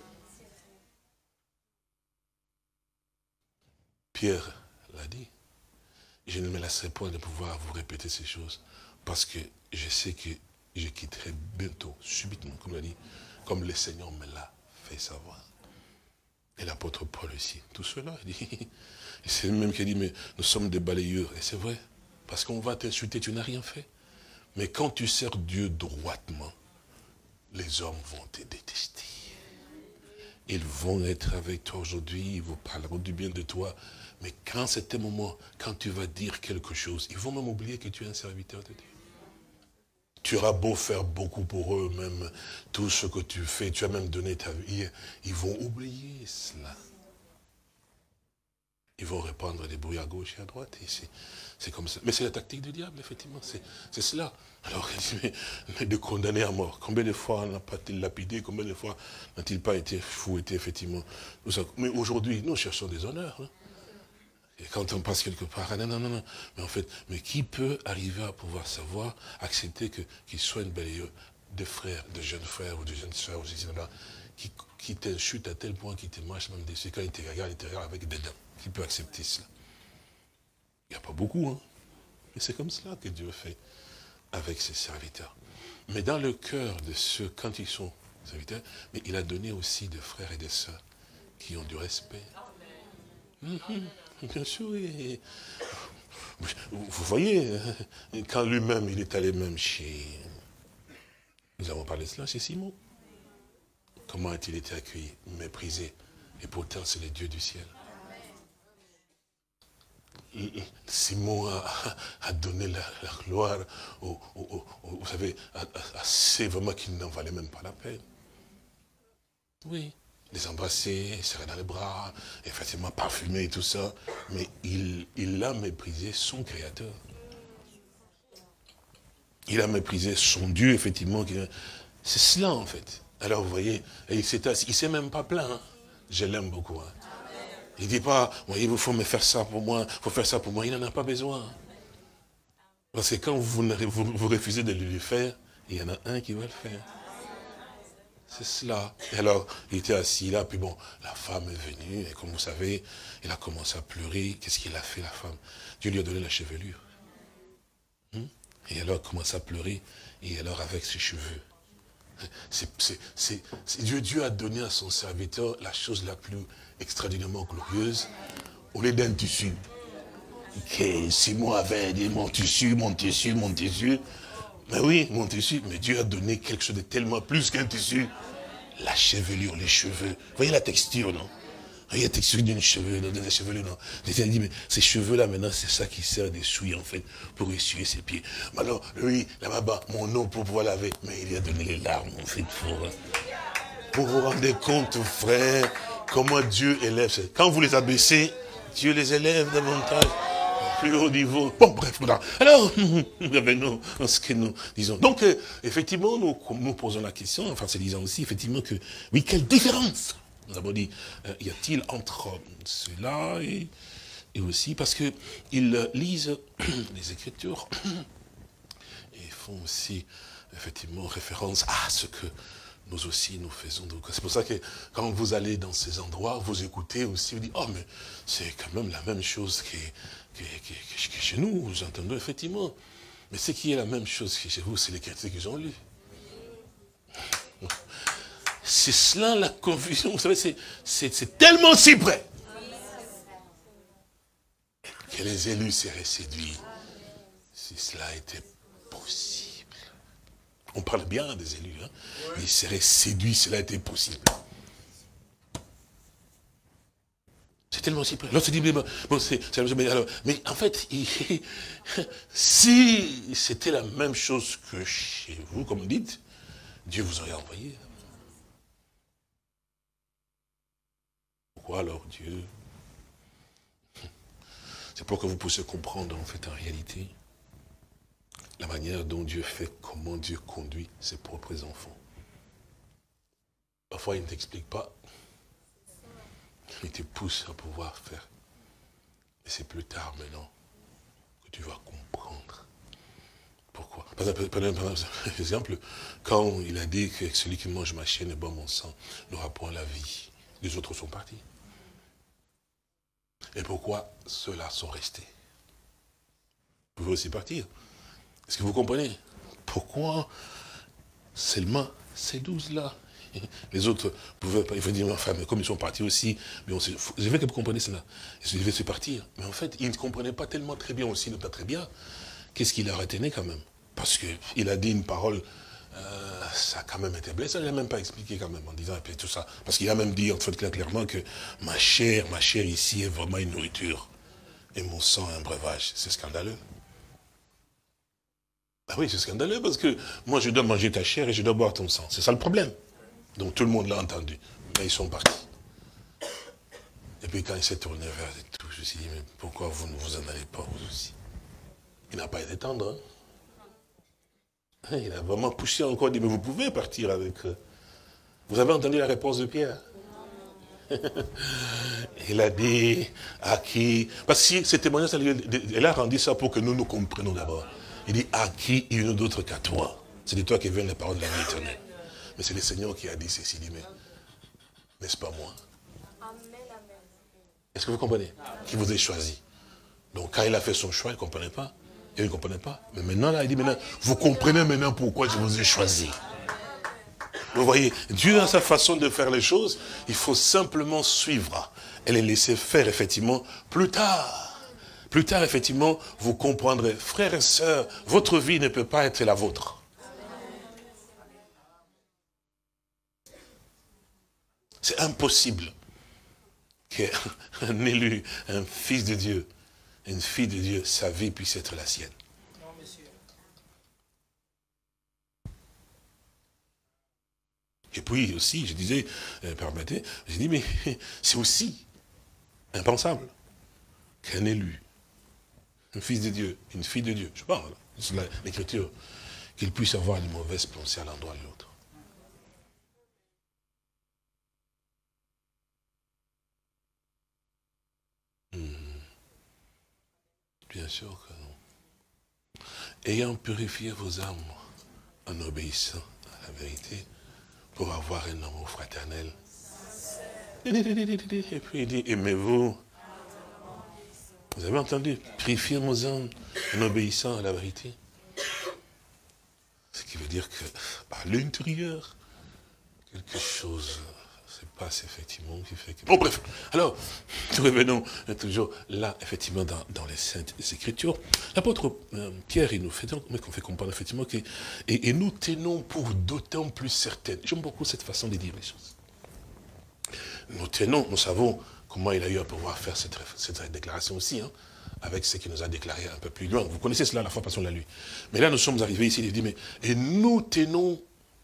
B: Pierre l'a dit. Je ne me lasserai point de pouvoir vous répéter ces choses, parce que je sais que je quitterai bientôt, subitement, comme l'a dit, comme le Seigneur me l'a fait savoir. Et l'apôtre Paul aussi, tout cela, il dit, c'est lui-même qui a dit, mais nous sommes des balayeurs, et c'est vrai, parce qu'on va t'insulter, tu n'as rien fait. Mais quand tu sers Dieu droitement, les hommes vont te détester. Ils vont être avec toi aujourd'hui, ils vous parleront du bien de toi. Mais quand c'est un moment, quand tu vas dire quelque chose, ils vont même oublier que tu es un serviteur de Dieu. Tu auras beau faire beaucoup pour eux, même tout ce que tu fais, tu as même donné ta vie, ils vont oublier cela. Ils vont répandre des bruits à gauche et à droite. C'est comme ça. Mais c'est la tactique du diable, effectivement. C'est cela. Alors, mais de condamner à mort. Combien de fois n'a pas été lapidé, combien de fois n'a-t-il pas été fouetté, effectivement. Mais aujourd'hui, nous cherchons des honneurs. Hein. Et quand on passe quelque part, non, non, non, non. Mais en fait, mais qui peut arriver à pouvoir savoir, accepter qu'il soit une belle de frères, de jeunes frères ou de jeunes sœurs, qui t'insulte à tel point qu'il te marche même dessus, quand il te regarde avec des dents. Qui peut accepter cela? Il n'y a pas beaucoup, hein. Mais c'est comme cela que Dieu fait avec ses serviteurs. Mais dans le cœur de ceux, quand ils sont serviteurs, mais il a donné aussi des frères et des sœurs qui ont du respect. Bien sûr, oui. Vous voyez, quand lui-même, il est allé même chez... Nous avons parlé de cela chez Simon. Comment a-t-il été accueilli? Méprisé. Et pourtant, c'est le Dieu du ciel. Simon a donné la gloire vous savez, à ces vraiment qui n'en valaient même pas la peine. Oui. Les embrasser, serrer dans les bras, effectivement parfumé et tout ça. Mais il a méprisé son Créateur. Il a méprisé son Dieu, effectivement. C'est cela, en fait. Alors, vous voyez, il ne s'est même pas plaint. Hein. Je l'aime beaucoup. Hein. Il ne dit pas, voyez, il faut me faire ça pour moi, il faut faire ça pour moi. Il n'en a pas besoin. Parce que quand vous refusez de lui faire, il y en a un qui va le faire. C'est cela. Et alors, il était assis là, puis bon, la femme est venue, et comme vous savez, il a commencé à pleurer. Qu'est-ce qu'il a fait, la femme? Dieu lui a donné la chevelure. Et alors, il commence à pleurer, et alors avec ses cheveux. Dieu a donné à son serviteur la chose la plus extraordinairement glorieuse, au lieu d'un tissu. Simon avait dit mon tissu, mon tissu, mon tissu. Mais oui, mon tissu, mais Dieu a donné quelque chose de tellement plus qu'un tissu. La chevelure, les cheveux. Vous voyez la texture, non? Vous voyez la texture d'une chevelure, non? Il a dit, mais ces cheveux-là, maintenant, c'est ça qui sert d'essuie, en fait, pour essuyer ses pieds. Alors, lui, là-bas, mon eau pour pouvoir laver. Mais il lui a donné les larmes, en fait, pour vous rendre compte, frère, comment Dieu élève. Quand vous les abaissez, Dieu les élève davantage. Plus haut niveau. Bon, bref, alors, revenons à ce que nous disons. Donc, effectivement, nous posons la question, enfin, c'est disant aussi, effectivement, que, oui, quelle différence, nous avons dit, y a-t-il entre cela et aussi, parce que ils lisent les Écritures et font aussi, effectivement, référence à ce que nous aussi, nous faisons. C'est pour ça que quand vous allez dans ces endroits, vous écoutez aussi, vous dites, oh, mais c'est quand même la même chose que chez nous, nous entendons effectivement. Mais ce qui est la même chose que chez vous, c'est les chrétiens qu'ils ont lu. C'est cela la confusion. Vous savez, c'est tellement si près que les élus seraient séduits. Si cela était possible. On parle bien des élus, hein. Ils seraient séduits, cela était possible. C'est tellement si près. L'autre se dit, bon, mais en fait, si c'était la même chose que chez vous, comme vous dites, Dieu vous aurait envoyé. Pourquoi alors Dieu? C'est pour que vous puissiez comprendre, en fait, en réalité, la manière dont Dieu fait, comment Dieu conduit ses propres enfants. Parfois, il ne t'explique pas. Il te pousse à pouvoir faire. Et c'est plus tard maintenant que tu vas comprendre. Pourquoi? Par exemple, quand il a dit que celui qui mange ma chair et boit mon sang n'aura point la vie, les autres sont partis. Et pourquoi ceux-là sont restés? Vous pouvez aussi partir. Est-ce que vous comprenez? Pourquoi seulement ces 12-là? Les autres pouvaient pas, il faut dire, enfin, mais comme ils sont partis aussi, mais je veux que vous compreniez cela. Ils devaient se partir. Mais en fait, ils ne comprenaient pas tellement très bien aussi, pas très bien. Qu'est-ce qu'il leur retenait quand même? Parce qu'il a dit une parole, ça a quand même été blessé. Il n'a même pas expliqué quand même en disant, et puis tout ça. Parce qu'il a même dit, en fait, clairement que ma chair ici est vraiment une nourriture. Et mon sang un breuvage. C'est scandaleux. Ah oui, c'est scandaleux parce que moi je dois manger ta chair et je dois boire ton sang. C'est ça le problème. Donc tout le monde l'a entendu. Mais ils sont partis. Et puis quand il s'est tourné vers tout, je me suis dit, mais pourquoi vous ne vous en allez pas vous aussi? Il n'a pas été tendre. Hein? Il a vraiment poussé encore, dit, mais vous pouvez partir avec eux. Vous avez entendu la réponse de Pierre? Il a dit à qui? Parce que ce témoignage, elle a rendu ça pour que nous nous comprenions d'abord. Il dit à qui il y en a d'autre qu'à toi? C'est de toi qui viennent les paroles de la vie éternelle. Mais c'est le Seigneur qui a dit ceci, dit, mais n'est-ce pas moi? Est-ce que vous comprenez? Qui vous a choisi. Donc quand il a fait son choix, il ne comprenait pas. Il ne comprenait pas. Mais maintenant, là, il dit, maintenant, vous comprenez maintenant pourquoi je vous ai choisi. Vous voyez, Dieu a sa façon de faire les choses, il faut simplement suivre et les laisser faire, effectivement, plus tard. Plus tard, effectivement, vous comprendrez. Frères et sœurs, votre vie ne peut pas être la vôtre. C'est impossible qu'un élu, un fils de Dieu, une fille de Dieu, sa vie puisse être la sienne. Et puis aussi, je disais, permettez, j'ai dit, mais c'est aussi impensable qu'un élu, un fils de Dieu, une fille de Dieu, je parle, c'est l'écriture, qu'il puisse avoir une mauvaise pensée à l'endroit de l'autre. Bien sûr que non. Ayant purifié vos âmes en obéissant à la vérité, pour avoir un amour fraternel. Et puis il dit, aimez-vous. Vous avez entendu? Purifier vos âmes en obéissant à la vérité. Ce qui veut dire que, à l'intérieur, quelque chose se passe effectivement qui fait que... Bon, bref. Alors, revenons toujours là, effectivement, dans les Saintes Écritures. L'apôtre Pierre, il nous fait, comprendre effectivement que... Et nous tenons pour d'autant plus certaines. J'aime beaucoup cette façon de dire les choses. Nous tenons, nous savons comment il a eu à pouvoir faire cette déclaration aussi, hein, avec ce qu'il nous a déclaré un peu plus loin. Vous connaissez cela, la fois passée on l'a lu. Mais là, nous sommes arrivés ici, il dit, mais... Et nous tenons...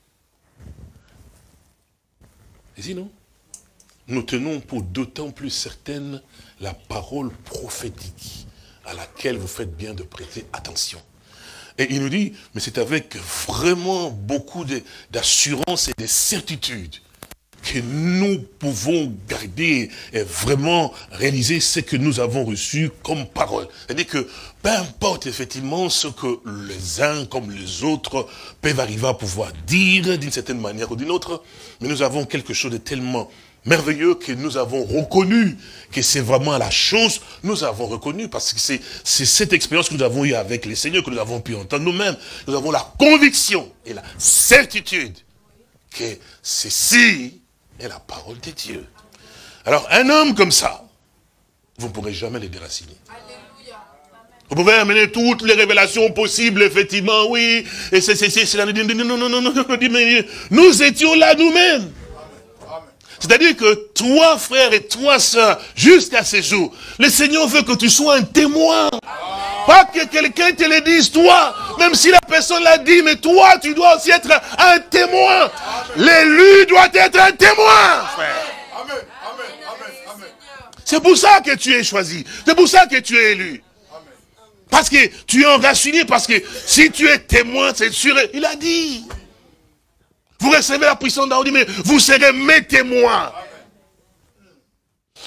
B: Ici, non? Nous tenons pour d'autant plus certaine la parole prophétique à laquelle vous faites bien de prêter attention. Et il nous dit, mais c'est avec vraiment beaucoup d'assurance et de certitude que nous pouvons garder et vraiment réaliser ce que nous avons reçu comme parole. C'est-à-dire que peu importe effectivement ce que les uns comme les autres peuvent arriver à pouvoir dire d'une certaine manière ou d'une autre, mais nous avons quelque chose de tellement merveilleux que nous avons reconnu que c'est vraiment la chose, nous avons reconnu parce que c'est cette expérience que nous avons eue avec les Seigneurs, que nous avons pu entendre nous-mêmes. Nous avons la conviction et la certitude que ceci est la parole de Dieu. Alors, un homme comme ça, vous ne pourrez jamais le déraciner. Vous pouvez amener toutes les révélations possibles, effectivement, oui. Et c'est la... Non, nous étions là nous-mêmes. C'est-à-dire que toi, frère, et toi, sœur, jusqu'à ce jour, le Seigneur veut que tu sois un témoin. Pas que quelqu'un te le dise, toi, même si la personne l'a dit, mais toi, tu dois aussi être un témoin. L'élu doit être un témoin, frère. Amen, amen, amen, amen. C'est pour ça que tu es choisi. C'est pour ça que tu es élu. Parce que tu es enraciné, parce que si tu es témoin, c'est sûr, il a dit. Vous recevez la puissance d'Audi, mais vous serez mes témoins.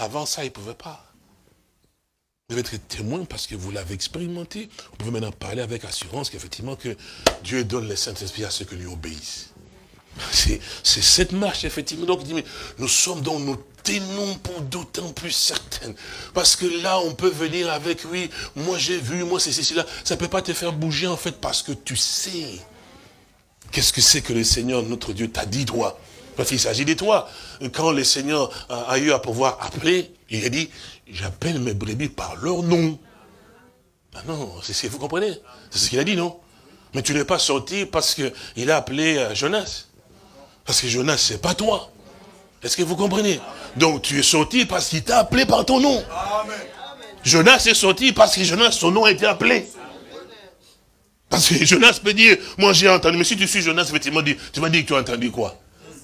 B: avant ça, il ne pouvait pas. Vous devez être témoin parce que vous l'avez expérimenté. Vous pouvez maintenant parler avec assurance qu'effectivement que Dieu donne le Saint-Esprit à ceux qui lui obéissent. C'est cette marche, effectivement. Donc il dit, mais nous sommes dans nos tenons pour d'autant plus certaines. Parce que là, on peut venir avec, oui, moi j'ai vu, moi c'est ceci, là. Ça ne peut pas te faire bouger, en fait, parce que tu sais. Qu'est-ce que c'est que le Seigneur, notre Dieu, t'a dit, toi? Parce qu'il s'agit de toi. Quand le Seigneur a eu à pouvoir appeler, il a dit, j'appelle mes brebis par leur nom. Ah non, vous comprenez? C'est ce qu'il a dit, non? Mais tu n'es pas sorti parce qu'il a appelé Jonas. Parce que Jonas, c'est pas toi. Est-ce que vous comprenez? Donc tu es sorti parce qu'il t'a appelé par ton nom. Amen. Jonas est sorti parce que Jonas, son nom a été appelé. Parce que Jonas peut dire, moi j'ai entendu, mais si tu suis Jonas, effectivement, tu vas dire que tu as entendu quoi?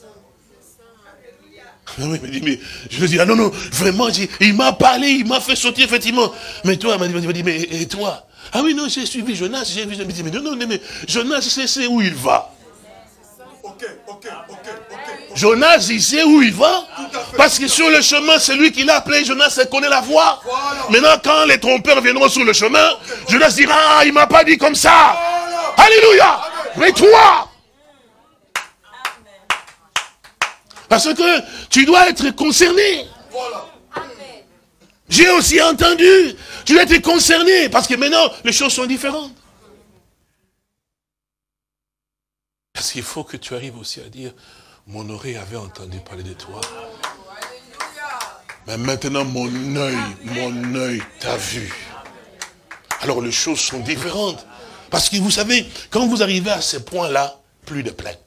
B: Oui, mais je lui dis, ah non, non, vraiment, il m'a parlé, il m'a fait sortir, effectivement. Mais toi, il m'a dit, mais et toi? Ah oui, non, j'ai suivi Jonas, j'ai vu, mais non, non, mais Jonas, c'est où il va. Ok. Jonas, il sait où il va. Parce que sur le chemin, c'est lui qui l'a appelé, Jonas, il connaît la voie. Voilà. Maintenant, quand les trompeurs viendront sur le chemin, Jonas dira, ah, il m'a pas dit comme ça. Voilà. Alléluia. Mais toi, parce que tu dois être concerné. Voilà. J'ai aussi entendu. Tu dois être concerné. Parce que maintenant, les choses sont différentes. Parce qu'il faut que tu arrives aussi à dire, mon oreille avait entendu parler de toi. Mais maintenant, mon œil t'a vu. Alors les choses sont différentes. Parce que vous savez, quand vous arrivez à ce point-là, plus de plaintes.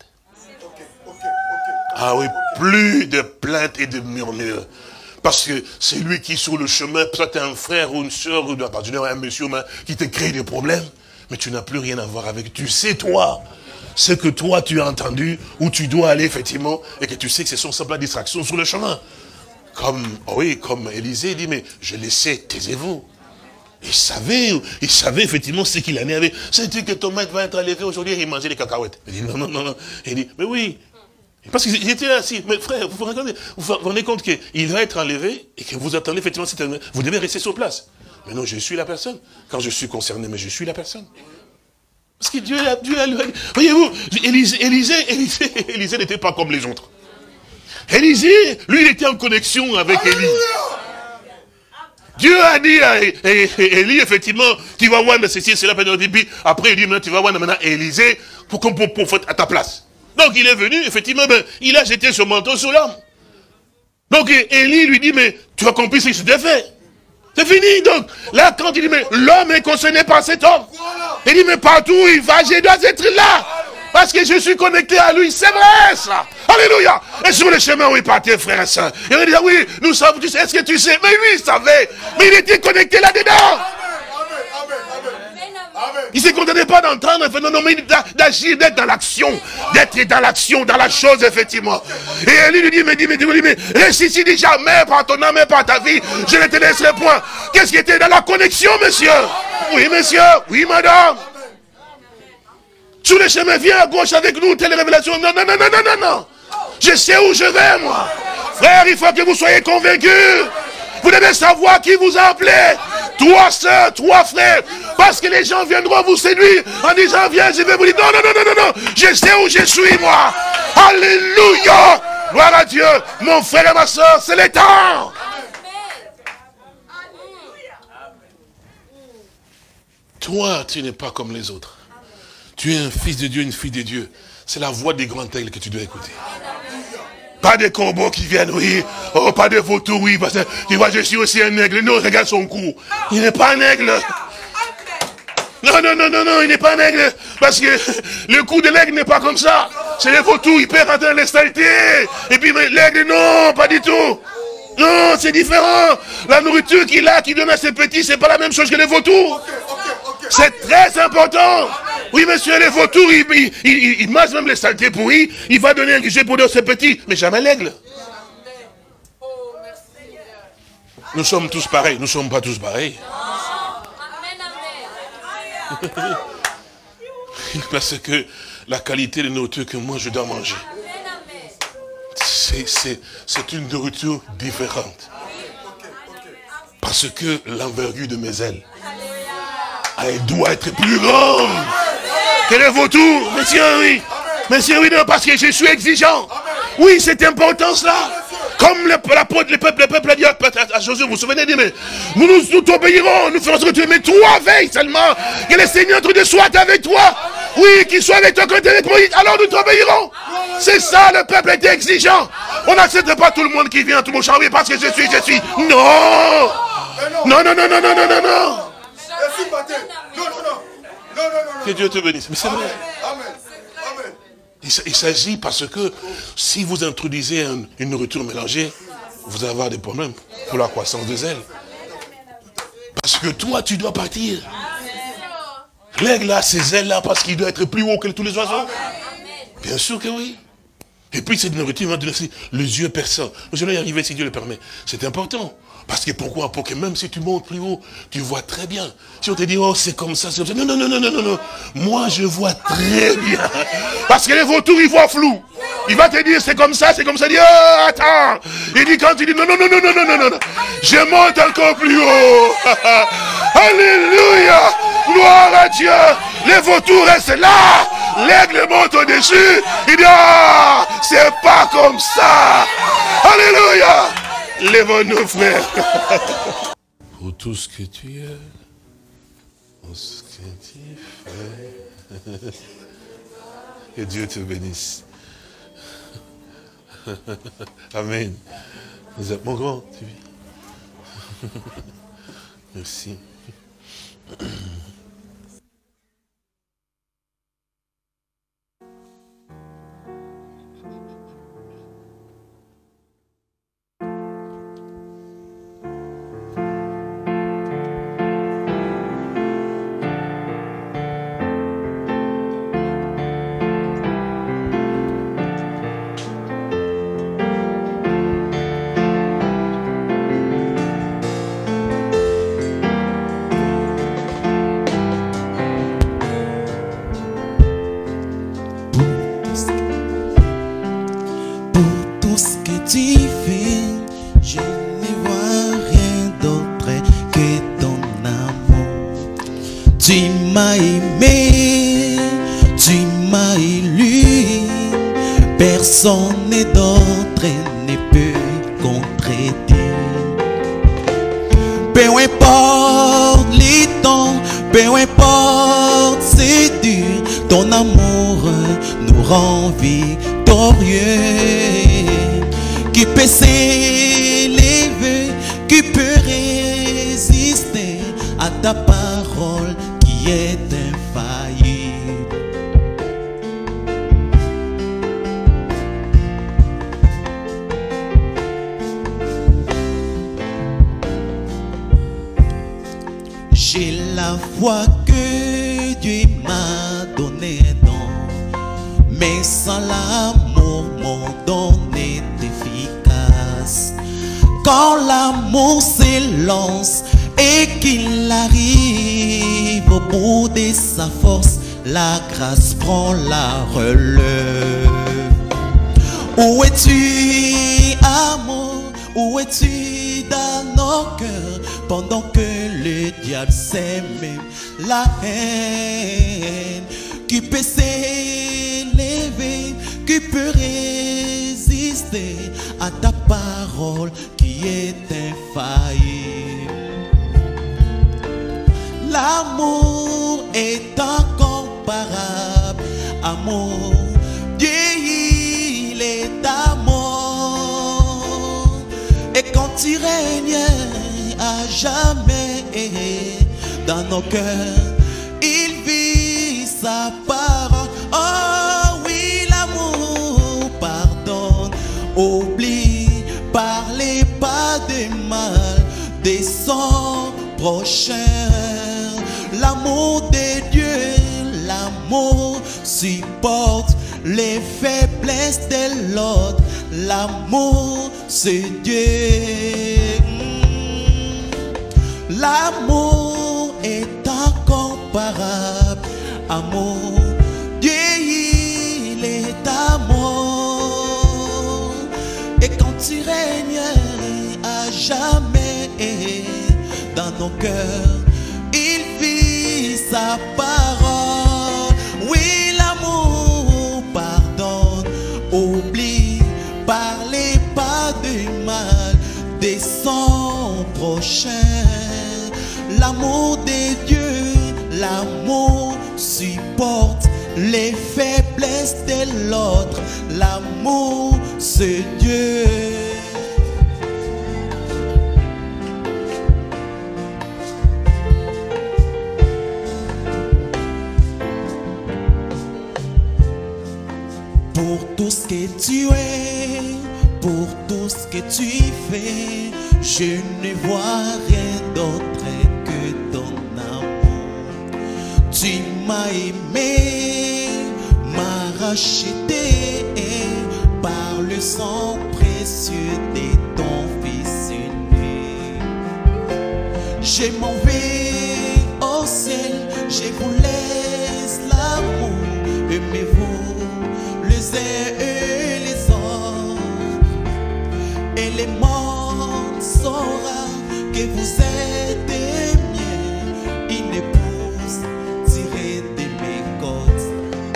B: Ah oui, plus de plaintes et de murmures. Parce que c'est lui qui, sur le chemin, peut-être un frère ou une soeur, ou un monsieur qui te crée des problèmes, mais tu n'as plus rien à voir avec. Tu sais, toi, ce que toi, tu as entendu, où tu dois aller, effectivement, et que tu sais que ce sont simplement distractions sur le chemin. Comme Élisée dit, mais je le sais, taisez-vous. Il savait effectivement ce qu'il en avait. C'est-à-dire que ton maître va être enlevé aujourd'hui et il mangeait les cacahuètes. Il dit, non. Il dit, mais oui. Parce qu'il était assis. Mais frère, vous vous rendez compte qu'il va être enlevé et que vous attendez effectivement, vous devez rester sur place. Mais non, je suis la personne. Quand je suis concerné, mais je suis la personne. Parce que Dieu a voyez-vous, Élisée n'était pas comme les autres. Élisée, lui, il était en connexion avec Élie. Dieu a dit à Élie, effectivement, tu vas voir ceci, cela, puis après il dit, maintenant tu vas voir maintenant Élisée pour faire à ta place. Donc il est venu, effectivement, il a jeté son manteau sur l'homme. Donc Élie lui dit, mais tu as compris ce qui s'était fait. C'est fini, donc. Là, quand il dit, mais l'homme est concerné par cet homme. Il dit, mais partout où il va, je dois être là. Parce que je suis connecté à lui. C'est vrai, ça. Alléluia. Et sur le chemin où il partait, frère et soeur, il a dit, oui, nous savons, tu sais, est-ce que tu sais? Mais lui, il savait. Mais il était connecté là-dedans. Il ne se contentait pas d'entendre, non, mais d'agir, d'être dans l'action, dans la chose, effectivement. Et Élie lui dit, mais reste ici, dit jamais par ton âme et par ta vie, je ne te laisserai point. Qu'est-ce qui était dans la connexion, monsieur? Oui, monsieur, oui, madame. Sur le chemin, viens à gauche avec nous, telle révélation. Non. Je sais où je vais, moi. Frère, il faut que vous soyez convaincus. Vous devez savoir qui vous a appelé. Toi, soeur, toi, frère. Parce que les gens viendront vous séduire en disant, viens, je vais vous dire, non. Je sais où je suis, moi. Alléluia. Gloire à Dieu. Mon frère et ma soeur, c'est le temps. Toi, tu n'es pas comme les autres. Tu es un fils de Dieu, une fille de Dieu. C'est la voix des grands aigles que tu dois écouter. Pas des corbeaux qui viennent, oui. Oh, pas des vautours, oui. Parce que, tu vois, je suis aussi un aigle. Non, regarde son cou. Il n'est pas un aigle. Non, il n'est pas un aigle. Parce que le cou de l'aigle n'est pas comme ça. C'est les vautours, il peut rentrer dans les saletés. Et puis, l'aigle, non, pas du tout. Non, c'est différent. La nourriture qu'il a, qu'il donne à ses petits, c'est pas la même chose que les vautours. C'est très important. Oui, monsieur, les vautours, ils mangent même les saletés pourries. Il va donner un guichet pour ses petits, mais jamais l'aigle. Nous sommes tous pareils. Nous ne sommes pas tous pareils. Parce que la qualité de nourriture que moi je dois manger, c'est une nourriture différente. Parce que l'envergure de mes ailes, elle doit être plus grande. Quel est votre tour? Monsieur, oui. Monsieur, oui, non, parce que je suis exigeant. Oui, c'est important cela. Comme le peuple a dit à Josué, vous vous souvenez, dit, mais nous t'obéirons, nous ferons ce que tu veux, mais toi veille seulement, que le Seigneur notre Dieu soit avec toi. Oui, qu'il soit avec toi quand tu es avec Moïse, alors nous t'obéirons. C'est ça, le peuple est exigeant. On n'accepte pas tout le monde qui vient, tout le monde chante, oui, parce que je suis. Non. Non. Que Dieu te bénisse. Mais c'est vrai. Il s'agit parce que si vous introduisez une nourriture mélangée, vous allez avoir des problèmes pour la croissance des ailes. Parce que toi, tu dois partir. L'aigle a ses ailes là parce qu'il doit être plus haut que tous les oiseaux. Bien sûr que oui. Et puis cette nourriture va donner les yeux perçants. Je vais y arriver si Dieu le permet. C'est important. Parce que pourquoi? Pour que même si tu montes plus haut, tu vois très bien. Si on te dit, oh c'est comme ça, c'est comme ça. Non. Moi je vois très bien. Parce que les vautours, ils voient flou. Il va te dire, c'est comme ça, c'est comme ça. Il dit, oh, attends. Il dit, quand tu dis, non. Je monte encore plus haut. Alléluia. Gloire à Dieu. Les vautours restent là. L'aigle monte au-dessus. Il dit, ah, c'est pas comme ça. Alléluia. Lève-nous, frère. Pour tout ce que tu es, pour ce que tu fais. Que Dieu te bénisse. Amen. Vous êtes mon grand, tu vis. Merci.
C: Tu m'as aimé, tu m'as élu, personne d'autre ne peut contredire. Peu importe les temps, peu importe c'est dur, ton amour nous rend victorieux. Qui peut s'élever, qui peut résister à ta parole qui est infaillible. J'ai la foi que Dieu m'a donné un don, mais sans l'amour mon don est efficace. Quand l'amour s'élance et qu'il arrive au bout de sa force, la grâce prend la relève. Où es-tu, amour? Où es-tu dans nos cœurs pendant que le diable sème la haine? Qui peut s'élever, qui peut résister à ta parole qui est infaillible? L'amour est incomparable. Amour, Dieu il est amour. Et quand il règne à jamais dans nos cœurs, il vit sa parole. Oh oui, l'amour pardonne, oublie, parlez pas de mal de son prochain. L'amour de Dieu, l'amour supporte les faiblesses de l'autre. L'amour c'est Dieu. L'amour est incomparable. Amour, Dieu il est amour. Et quand tu règnes à jamais dans nos cœurs. Il vit sa parole. Oui, l'amour pardonne, oublie, parlez pas du mal de son prochain. L'amour de Dieu, l'amour supporte les faiblesses de l'autre. L'amour, c'est Dieu. Pour tout ce que tu es, pour tout ce que tu fais, je ne vois rien d'autre que ton amour. Tu m'as aimé, m'as racheté par le sang précieux de ton Fils unique. Je m'en vais au ciel, je vous laisse l'amour. Aimez-vous les uns et les autres, et le monde saura que vous êtes des miens, une épouse tirée de mes côtes.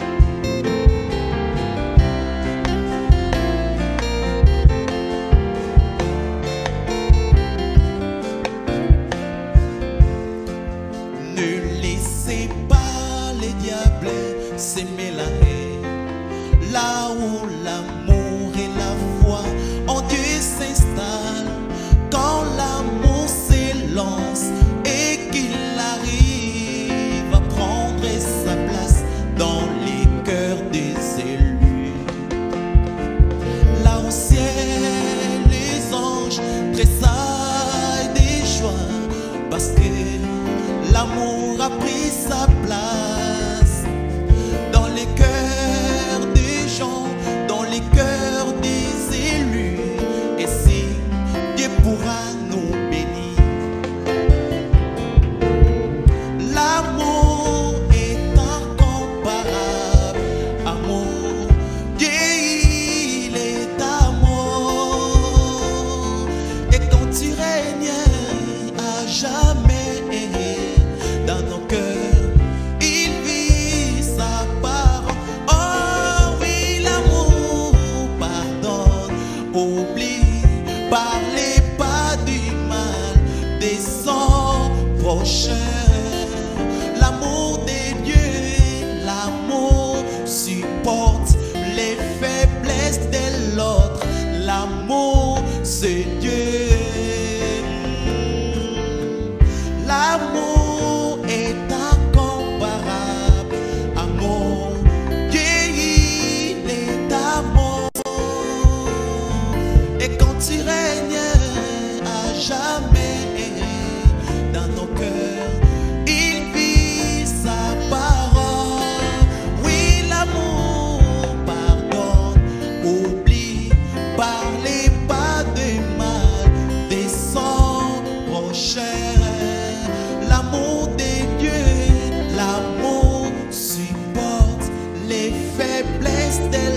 C: Ne laissez pas les diables s'aimer la haine, là où l'amour et la foi en Dieu s'installent. Quand l'amour s'élance et qu'il arrive à prendre sa place dans les cœurs des élus, là au ciel les anges tressaillent des joies, parce que l'amour a pris sa place dans les cœurs des gens, dans les cœurs des élus. Et si Dieu pourra nous bénir, l'amour est incomparable. Amour, Dieu il est amour. Et quand tu règnes à jamais dans nos cœurs, il vit sa parole. Oh oui, l'amour pardonne, oublie, parlez pas du mal de son prochain. L'amour de Dieu, l'amour supporte les faiblesses de l'autre. L'amour, c'est Dieu. L'amour est incomparable. Amour, Dieu il est amour. Et quand tu règnes à jamais dans nos cœurs, il vit sa parole. Oui, l'amour pardonne, oublie, parlez pas de mal de son prochain. L'amour de Dieu, l'amour supporte les faiblesses de